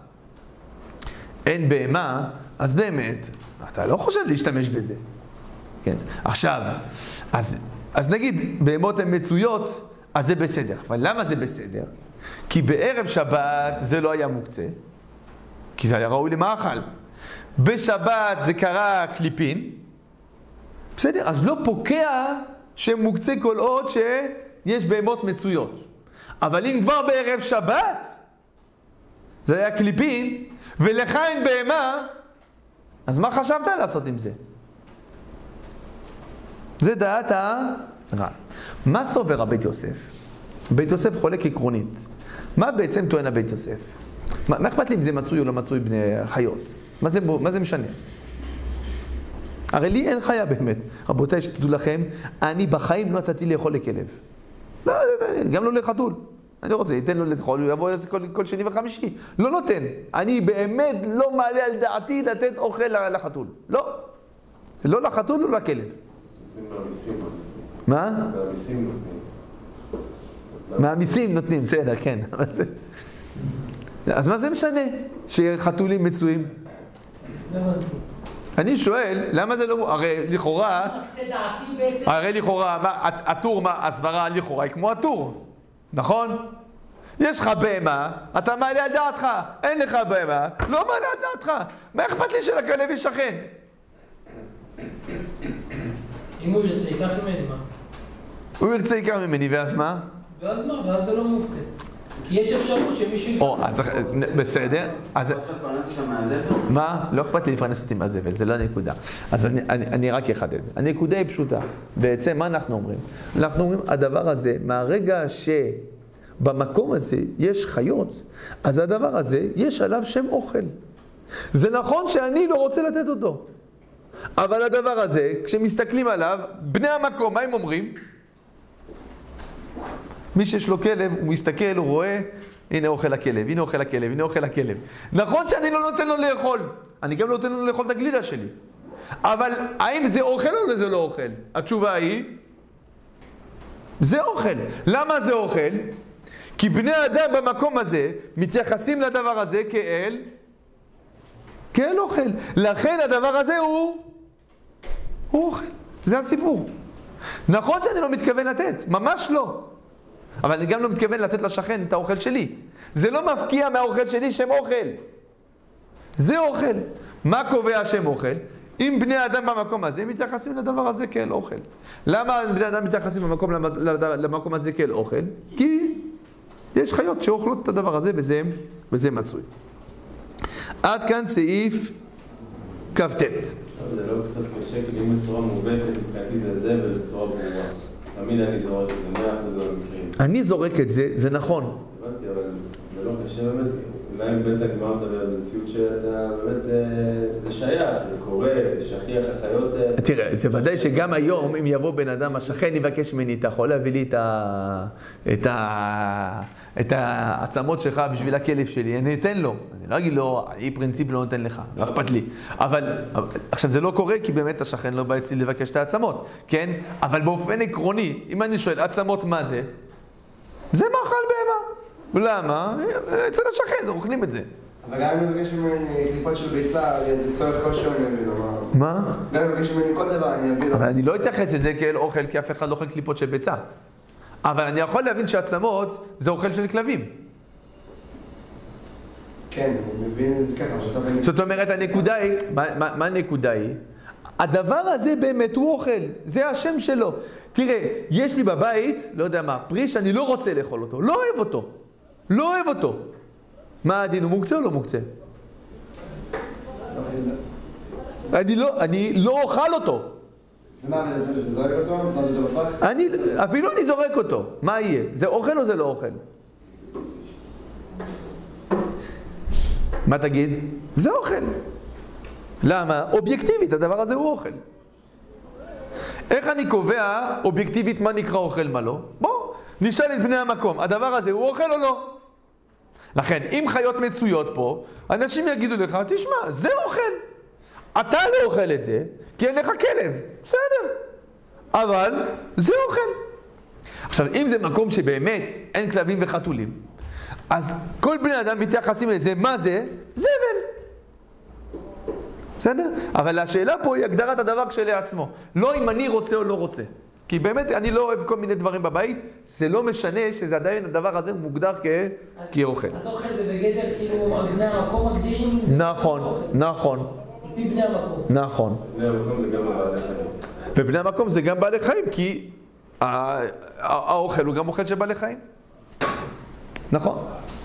אין בהמה, אז באמת, אתה לא חושב להשתמש בזה. כן. עכשיו, אז נגיד, בהמות הן מצויות, אז זה בסדר. אבל למה זה בסדר? כי בערב שבת זה לא היה מוקצה, כי זה היה ראוי למאכל. בשבת זה קרה קליפין, בסדר? אז לא פוקע שמוקצה כל עוד שיש בהמות מצויות. אבל אם כבר בערב שבת, זה היה קליפין, ולך אין בהמה, אז מה חשבת לעשות עם זה? זה דעת הר"ן. מה סובר הבית יוסף? בית יוסף חולק עקרונית. מה בעצם טוען הבית יוסף? מה אכפת לי אם זה מצוי או לא מצוי בני חיות? מה זה משנה? הרי לי אין חיה באמת. רבותיי, שתדעו לכם, אני בחיים לא נתתי לאכול לכלב. לא, גם לא לחתול. אני רוצה, ייתן לו לאכול, הוא יבוא כל שני וחמישי. לא נותן. אני באמת לא מעלה על דעתי לתת אוכל לחתול. לא. לא לחתול, לא לכלב. מה? מהמיסים נותנים. מהמיסים נותנים, בסדר, כן. אז מה זה משנה שחתולים מצויים? אני שואל, למה זה לא... הרי לכאורה... הרי לכאורה, הטור, הסברה לכאורה היא כמו הטור. נכון? יש לך בהמה, אתה מעלה על דעתך. אין לך בהמה, לא מעלה על דעתך. מה אכפת לי שלכלב יש שכן? אם הוא ירצה, ייקח ממני מה? הוא ירצה ייקח ממני, ואז מה? ואז מה? ואז זה לא מוקצה. כי יש אפשרות שמישהו ייקח. אז בסדר. אז... מה? לא אכפת לי לפרנס אותי מהזבל, זה לא הנקודה. אז אני רק אחדד. הנקודה היא פשוטה. בעצם מה אנחנו אומרים? אנחנו אומרים, הדבר הזה, מהרגע שבמקום הזה יש חיות, אז הדבר הזה, יש עליו שם אוכל. זה נכון שאני לא רוצה לתת אותו. אבל הדבר הזה, כשמסתכלים עליו, בני המקום, מה הם אומרים? מי שיש לו כלב, הוא מסתכל, הוא רואה, הנה אוכל הכלב, הנה אוכל הכלב, הנה אוכל הכלב. נכון שאני לא נותן לו לאכול, אני גם לא נותן לו לאכול את הגלידה שלי. אבל האם זה אוכל או זה לא אוכל? התשובה היא, זה אוכל. למה זה אוכל? כי בני אדם במקום הזה מתייחסים לדבר הזה כאל אוכל. לכן הדבר הזה הוא אוכל. זה הסיפור. נכון שאני לא מתכוון לתת, ממש לא. אבל אני גם לא מתכוון לתת לשכן את האוכל שלי. זה לא מפקיע מהאוכל שלי שם אוכל. זה אוכל. מה קובע שם אוכל? אם בני אדם במקום הזה מתייחסים לדבר הזה כאל אוכל. למה בני אדם מתייחסים למקום הזה כאל אוכל? כי יש חיות שאוכלות את הדבר הזה וזה מצוי. עד כאן סעיף כ"ט. זה לא קצת קשה, כי אם בצורה מובהקת, מבחינתי זה ובצורה ברורה. תמיד אני זורק את זה, 100% במקרים. אני זורק את זה, זה נכון. הבנתי, אבל זה לא קשה באמת. אולי באמת הגמרא מדבר במציאות שאתה באמת, זה שייך, זה קורה, שכיח החיות... תראה, זה ודאי שגם היום, אם יבוא בן אדם, השכן יבקש ממני, אתה יכול להביא לי את העצמות שלך בשביל הכלב שלי, אני אתן לו. אני לא אגיד לו, אני פרינציפ לא נותן לך, לא אכפת לי. אבל עכשיו זה לא קורה, כי באמת השכן לא בא אצלי לבקש את העצמות, כן? אבל באופן עקרוני, אם אני שואל, עצמות מה זה? זה מאכל בהמה. למה? אצל השכן, אוכלים את זה. אבל גם אם מבקש ממני קליפות של ביצה, זה צורך כלשהו אני אביא לו. מה? גם אם מבקש ממני כל דבר אני אביא לו. אבל אני לא אתייחס לזה כאל אוכל, כי אף אחד לא אוכל קליפות של ביצה. אבל אני יכול להבין שעצמות זה אוכל של כלבים. כן, אני מבין את זה ככה. זאת אומרת, הנקודה היא, מה הנקודה היא? הדבר הזה באמת הוא אוכל, זה השם שלו. תראה, יש לי בבית, לא יודע מה, פרי שאני לא רוצה לאכול אותו, לא אוהב אותו. לא אוהב אותו. מה הדין, הוא מוקצה או לא מוקצה? אני לא אוכל אותו. ומה, אתה זורק אותו? שם אותו בפח? אפילו אני זורק אותו. מה יהיה? זה אוכל או זה לא אוכל? מה תגיד? זה אוכל. למה? אובייקטיבית, הדבר הזה הוא אוכל. איך אני קובע אובייקטיבית מה נקרא אוכל, מה לא? בוא, נשאל את בני המקום, הדבר הזה הוא אוכל או לא? לכן, אם חיות מצויות פה, אנשים יגידו לך, תשמע, זה אוכל. אתה לא אוכל את זה, כי אין לך כלב. בסדר. אבל זה אוכל. עכשיו, אם זה מקום שבאמת אין כלבים וחתולים, אז כל בני אדם מתייחסים לזה, מה זה? זבל. בסדר? אבל השאלה פה היא הגדרת הדבר כשלעצמו. לא אם אני רוצה או לא רוצה. כי באמת אני לא אוהב כל מיני דברים בבית, זה לא משנה שזה עדיין הדבר הזה מוגדר כאוכל. אז אוכל זה בגדר כאילו בני המקום מגדירים אם זה נכון, נכון. לפי בני המקום. נכון. בני המקום זה גם בעלי חיים. ובני המקום זה גם בעלי חיים, כי האוכל הוא גם אוכל של בעלי חיים. נכון.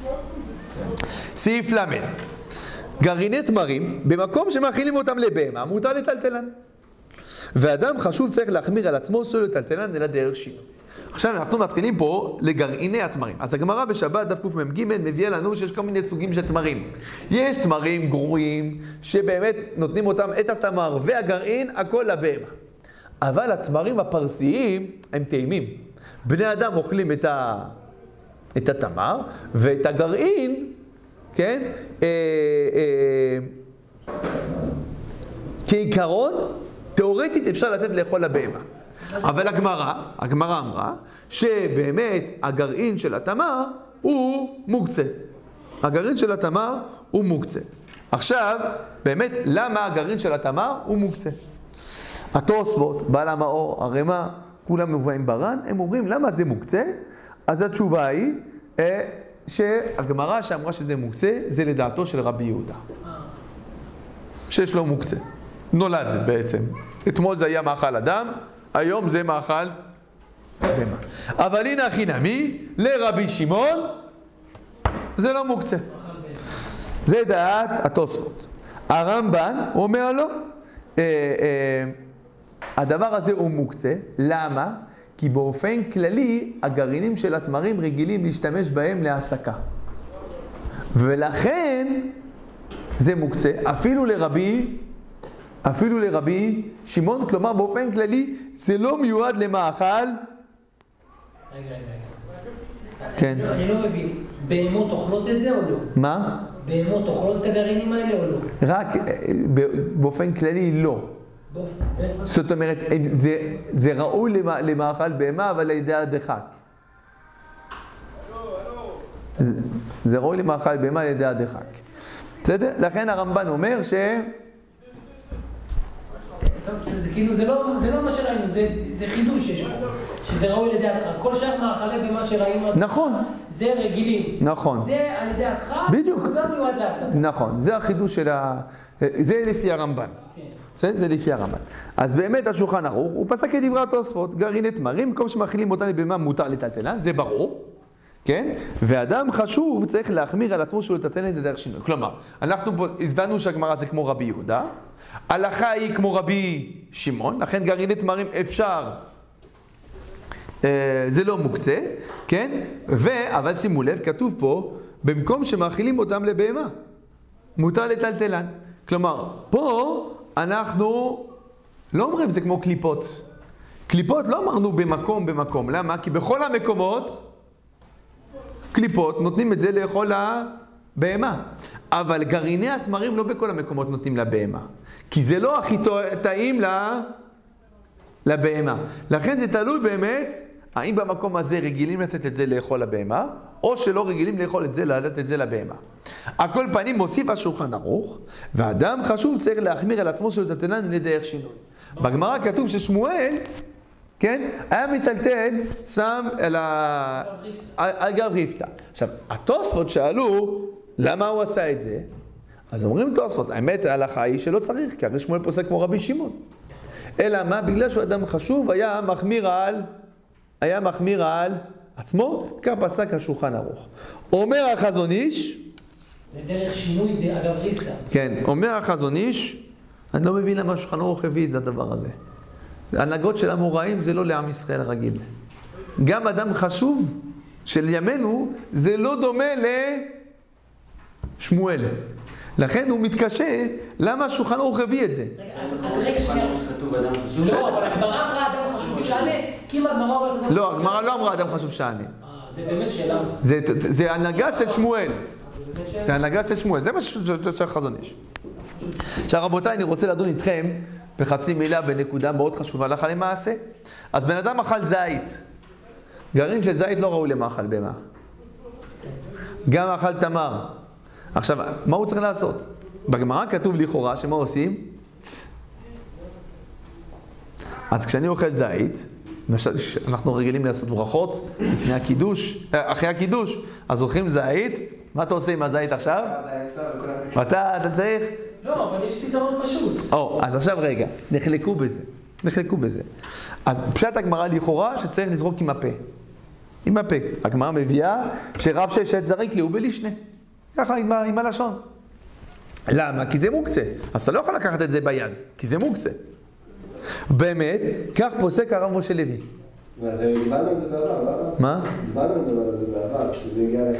סעיף למד. גרעיני תמרים, במקום שמאכילים אותם לבהמה, מותר לטלטלן. ואדם חשוב צריך להחמיר על עצמו, אסור לטלטלן אלא דרך שינוי. עכשיו אנחנו מתחילים פה לגרעיני התמרים. אז הגמרא בשבת דף קמ"ג מביאה לנו שיש כל מיני סוגים של תמרים. יש תמרים גרועים שבאמת נותנים אותם את התמר והגרעין, הכל לבהמה. אבל התמרים הפרסיים הם טעימים. בני אדם אוכלים את התמר ואת הגרעין, כן? כעיקרון, תיאורטית אפשר לתת לאכול לבהמה. אבל הגמרא אמרה שבאמת הגרעין של התמר הוא מוקצה. הגרעין של התמר הוא מוקצה. עכשיו, באמת, למה הגרעין של התמר הוא מוקצה? התוספות, בעל המאור, הרמ"א, כולם מבואים בר"ן, הם אומרים למה זה מוקצה? אז התשובה היא שהגמרא שאמרה שזה מוקצה, זה לדעתו של רבי יהודה. שיש לו מוקצה. נולד בעצם. אתמול זה היה מאכל אדם, היום זה מאכל בהמה. אבל הנה הכי נמי, לרבי שמעון, זה לא מוקצה. זה דעת התוספות. הרמב"ן אומר לו, הדבר הזה הוא מוקצה. למה? כי באופן כללי, הגרעינים של התמרים רגילים להשתמש בהם להעסקה. ולכן, זה מוקצה, אפילו לרבי שמעון, כלומר באופן כללי, זה לא מיועד למאכל. רגע. כן. אני לא מבין, בהמות אוכלות את זה או לא? מה? בהמות אוכלות את הגרעינים האלה או לא? רק באופן כללי לא. זאת אומרת, זה ראוי למאכל בהמה, אבל לידי הדחק. זה ראוי למאכל בהמה לידי הדחק. בסדר? לכן הרמב"ן אומר זה כאילו, זה לא מה שראינו, זה חידוש שיש פה, שזה ראוי לידי הדחק. כל שאר מאכלי במה שראינו, נכון. זה רגילים. נכון. זה על ידי הדחק, בדיוק. הוא גם מיועד להסתה. נכון, זה החידוש של זה לפי הרמב"ן. כן. זה לפי הרמב"ן. אז באמת השולחן ערוך, הוא פסק את דברי התוספות, גרעיני תמרים, במקום שמאכילים אותם לבהמה מותר לטלטלן, זה ברור, כן? ואדם חשוב צריך להחמיר על עצמו שהוא לטלטלן לדרך שינוי. כלומר, אנחנו הסברנו שהגמרא זה כמו רבי יהודה, הלכה היא כמו רבי שמעון, לכן גרעיני תמרים אפשר, זה לא מוקצה, כן? אבל שימו לב, כתוב פה, במקום שמאכילים אותם לבהמה, מותר לטלטלן. כלומר, פה אנחנו לא אומרים זה כמו קליפות. קליפות לא אמרנו במקום. למה? כי בכל המקומות, קליפות נותנים את זה לאכול לבהמה. אבל גרעיני התמרים לא בכל המקומות נותנים לבהמה. כי זה לא הכי טעים לבהמה. לכן זה תלוי באמת, האם במקום הזה רגילים לתת את זה לאכול לבהמה, או שלא רגילים לאכול את זה, לתת את זה לבהמה. הכל פנים מוסיף השולחן ערוך, ואדם חשוב צריך להחמיר על עצמו של לטלטלן לדרך שינוי. בגמרא כתוב ששמואל, כן, היה מטלטל, שם על גב רבקה. עכשיו, התוספות שאלו, למה הוא עשה את זה? אז אומרים תוספות, האמת ההלכה היא שלא צריך, כי הרי שמואל פוסק כמו רבי שמעון. אלא מה? בגלל שהוא אדם חשוב, היה מחמיר על עצמו, כך פסק השולחן ערוך. אומר החזון איש, זה דרך שינוי, זה אגב רבקה. כן, אומר החזון איש, אני לא מבין למה השולחן ערוך הביא את זה הדבר הזה. ההנהגות של המוראים זה לא לעם ישראל רגיל. גם אדם חשוב של ימינו, זה לא דומה לשמואל. לכן הוא מתקשה, למה השולחן ערוך הביא את זה? רגע שנייה. לא, אבל הגמרא אמרה אדם חשוב שענה, כי אם הגמרא אומרת... לא, הגמרא לא אמרה אדם חשוב שענה. זה באמת שאלה. זה הנהגה של שמואל. זה הנהגה של שמואל, זה מה של חזון איש. עכשיו רבותיי, אני רוצה לדון איתכם בחצי מילה בנקודה מאוד חשובה הלכה למעשה. אז בן אדם אכל זית. גרעין של זית לא ראוי למאכל בהמה. גם אכל תמר. עכשיו, מה הוא צריך לעשות? בגמרא כתוב לכאורה שמה עושים? אז כשאני אוכל זית, אנחנו רגילים לעשות ברכות לפני הקידוש, אחרי הקידוש, אז אוכלים זית, מה אתה עושה עם הזית עכשיו? אתה צריך? לא, אבל יש פתרון פשוט. אז עכשיו רגע, נחלקו בזה. אז פשט הגמרא לכאורה שצריך לזרוק עם הפה. הגמרא מביאה שרב ששת זריק לי בלישנה. ככה עם הלשון. למה? כי זה מוקצה. אז אתה לא יכול לקחת את זה ביד, כי זה מוקצה. באמת, כך פוסק הרב משה לוי. דיברנו על זה בעבר, מה? דיברנו על זה בעבר, כשזה הגיע לך...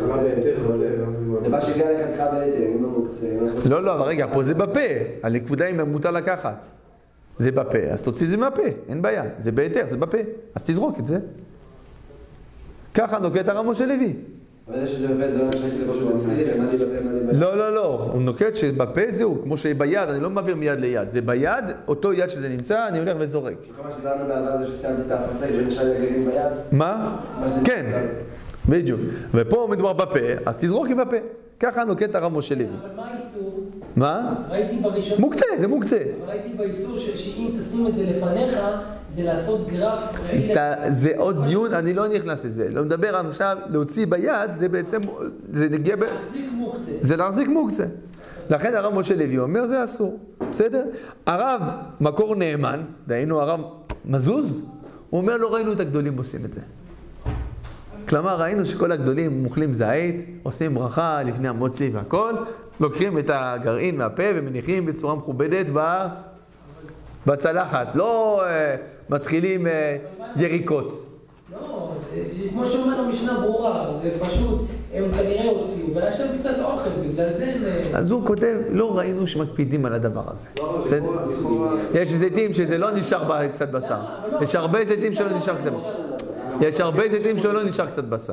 דבר שהגיע לך קרב היתר, אם לא מוקצה... לא, אבל רגע, פה זה בפה. הנקודה היא מותר לקחת. זה בפה, אז תוציא את זה מהפה, אין בעיה. זה בהיתר, זה בפה. אז תזרוק את זה. ככה נוקט הרב משה לוי. אבל זה שזה בפה, זה לא נשמע שזה פשוט אצלי, ומה לי בפה, לא. הוא נוקט שבפה זהו, כמו שביד, אני לא מעביר מיד ליד. זה ביד, אותו יד שזה נמצא, אני הולך וזורק. כל מה שדיברנו בעבר זה שסיימתי את ההפרסה, ונשאר לי הגלים ביד. מה? כן, בדיוק. ופה מדובר בפה, אז תזרוק עם בפה. ככה נוקט הרב משה לוי. אבל מה האיסור? מה? ראיתי בראשון... מוקצה, זה מוקצה. ראיתי באיסור שאם תשים את זה לפניך, זה לעשות גרף... זה עוד דיון, אני לא נכנס לזה. לא מדבר עכשיו, להוציא ביד, זה בעצם... זה נגיע ב... להחזיק מוקצה. זה להחזיק מוקצה. לכן הרב משה לוי אומר, זה אסור. בסדר? הרב מקור נאמן, דהיינו הרב מזוז, הוא אומר, לא ראינו את הגדולים עושים את זה. כלומר, ראינו שכל הגדולים אוכלים זית, עושים ברכה לפני המוציא והכל, לוקחים את הגרעין מהפה ומניחים בצורה מכובדת בצלחת. לא מתחילים יריקות. לא, כמו שאומר המשנה ברורה, זה פשוט, הם כנראה הוציאו, והיה שם קצת אוכל, בגלל זה הם... אז הוא כותב, לא ראינו שמקפידים על הדבר הזה. יש זיתים שזה לא נשאר קצת בשר. יש הרבה זיתים שלא נשאר קצת בשר. יש הרבה זיתים שלא נשאר קצת בשר.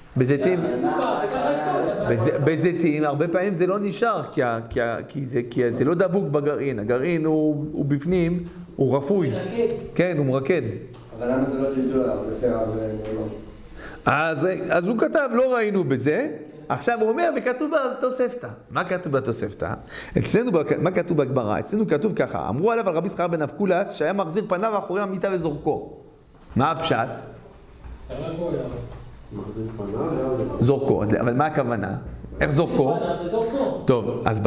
בזיתים, הרבה פעמים זה לא נשאר, כי זה לא דבוק בגרעין. הגרעין הוא בפנים, הוא רפוי. כן, הוא מרקד. אבל למה זה לא תלתו עליו? לפי הרב אז הוא כתב, לא ראינו בזה. עכשיו הוא אומר, וכתוב בתוספתא. מה כתוב בתוספתא? אצלנו, מה כתוב בגמרא? אצלנו כתוב ככה, אמרו עליו על רבי יששכר בן אבקולס, שהיה מחזיר פניו אחורי המיטה וזורקו. מה הפשט? מחזיק פניו, זורקו, אבל מה הכוונה? איך זורקו? טוב, אז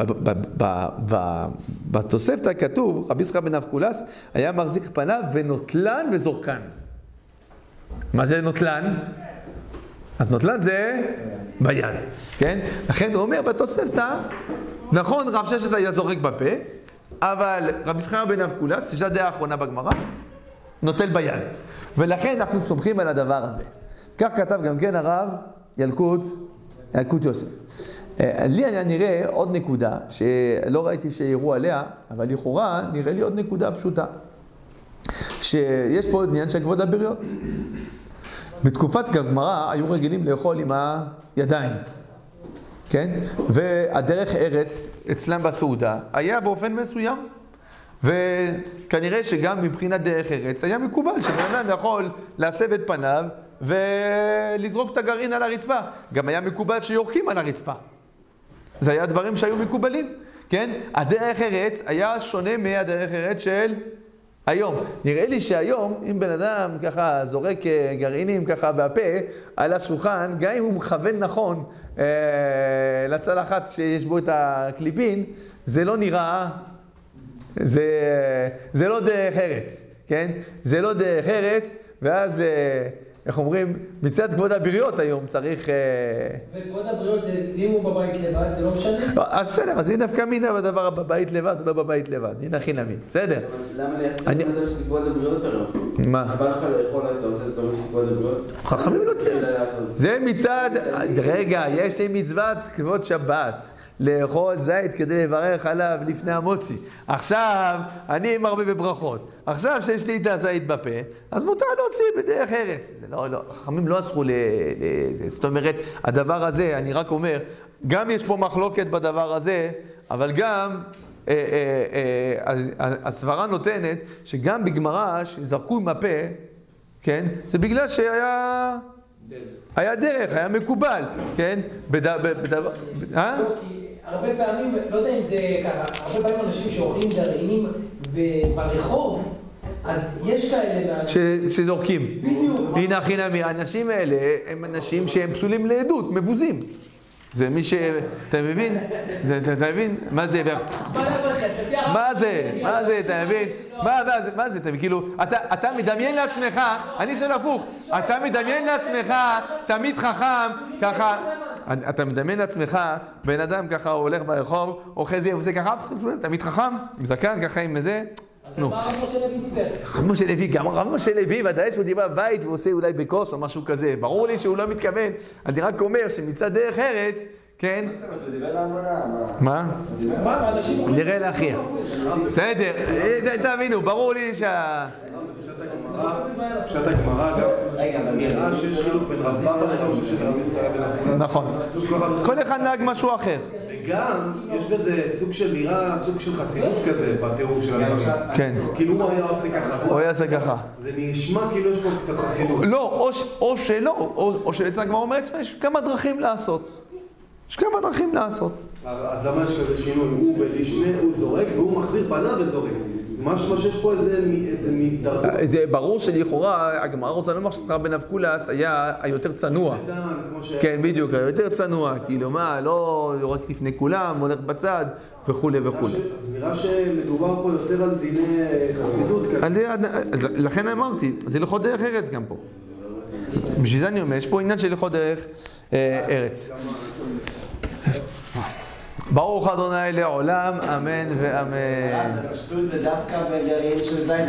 בתוספתא כתוב, רבי יצחק בן אבקולס היה מחזיק פניו ונוטלן וזורקן. מה זה נוטלן? אז נוטלן זה ביד, כן? לכן הוא אומר בתוספתא, נכון, רב ששת היה זורק בפה, אבל רבי יצחק בן אבקולס, שזו הדעה האחרונה בגמרא, נוטל ביד. ולכן אנחנו סומכים על הדבר הזה. כך כתב גם כן הרב ילקוט יוסף. לי היה נראה עוד נקודה, שלא ראיתי שיראו עליה, אבל לכאורה נראה לי עוד נקודה פשוטה. שיש פה עניין של כבוד הבריות. בתקופת הגמרא היו רגילים לאכול עם הידיים, כן? והדרך ארץ אצלם בסעודה היה באופן מסוים. וכנראה שגם מבחינת דרך ארץ היה מקובל שבן אדם יכול להסב את פניו ולזרוק את הגרעין על הרצפה. גם היה מקובל שיורקים על הרצפה. זה היה דברים שהיו מקובלים, כן? הדרך ארץ היה שונה מהדרך ארץ של היום. נראה לי שהיום, אם בן אדם ככה זורק גרעינים ככה בפה על השולחן, גם אם הוא מכוון נכון לצלחת שיש בו את הקליפין, זה לא נראה, זה לא דרך ארץ, כן? זה לא דרך ארץ, ואז איך אומרים, מצד כבוד הבריות היום צריך... וכבוד הבריות זה, אם הוא בבית לבד, זה לא משנה? אז בסדר, אז הנה דווקא מינה בדבר בבית לבד, או לא בבית לבד, הנה הכי נמי, בסדר. למה לייצר את זה של כבוד הבריות הרי? מה? בא לך לאכול, אז אתה עושה את דברים של כבוד הבריות? חכמים לא תראה. זה מצד... רגע, יש לי מצוות כבוד שבת. לאכול זית כדי לברך עליו לפני המוציא. עכשיו, אני מרבה בברכות. עכשיו שיש לי את הזית בפה, אז מותר להוציא בדרך ארץ. זה לא, חכמים לא אסרו לזה. זאת אומרת, הדבר הזה, אני רק אומר, גם יש פה מחלוקת בדבר הזה, אבל גם הסברה נותנת שגם בגמרא שזרקו עם הפה, כן? זה בגלל היה דרך, היה מקובל, כן? הרבה פעמים, לא יודע אם זה ככה, הרבה פעמים אנשים שאוכלים גרעינים ברחוב, אז יש כאלה... שזורקים. בדיוק. הנה הכי נמי, האנשים האלה הם אנשים שהם פסולים לעדות, מבוזים. זה מי ש... אתה מבין? אתה מבין? מה זה? מה זה? מה זה? אתה מבין? מה זה? אתה כאילו, אתה מדמיין לעצמך, אני שואל הפוך, אתה מדמיין לעצמך, תמיד חכם, ככה, אתה מדמיין לעצמך, בן אדם ככה הולך ברחוב, אוכל זה ועושה ככה, תמיד חכם, עם זקן, ככה עם זה. אז מה רב משה לוי דיבר? רב משה לוי, גם רב משה לוי, ודאי שהוא דיבר בבית ועושה אולי בכוס או משהו כזה. ברור לי שהוא לא מתכוון. אני רק אומר שמצד דרך ארץ, כן? הוא דיבר לאמונה, מה? מה? אנשים אוכלים? נראה לאחיה. בסדר, תבינו, ברור לי פשט הגמרא גם נראה שיש חילוק בין רב בבא לרב ששת רבי יצחק בן אבקולס. נכון. כל אחד נהג משהו אחר. וגם יש בזה סוג של נראה, סוג של חסידות כזה בתיאור של הדברים. כן. כאילו הוא היה עושה ככה. הוא היה עושה ככה. זה נשמע כאילו יש פה קצת חסידות. לא, או שלא, או שבעצם כבר אומר עצמה, יש כמה דרכים לעשות. יש כמה דרכים לעשות. אז למה יש כזה שינוי? הוא בלישנה, הוא זורק והוא מחזיר פניו וזורק. משמע שיש פה איזה מתדרדות. זה ברור שלכאורה, הגמרא רוצה לומר שיצחק בן אבקולס היה היותר צנוע. כן, בדיוק, היותר צנוע, כאילו מה, לא יורק לפני כולם, הולך בצד וכו' וכו'. אז נראה שמדובר פה יותר על דיני חסידות כזה. לכן אמרתי, זה הלכות דרך ארץ גם פה. בשביל זה אני אומר, יש פה עניין של הלכות דרך ארץ. ברוך ה' לעולם, אמן ואמן. בפשטות זה דווקא בגרעין של זית.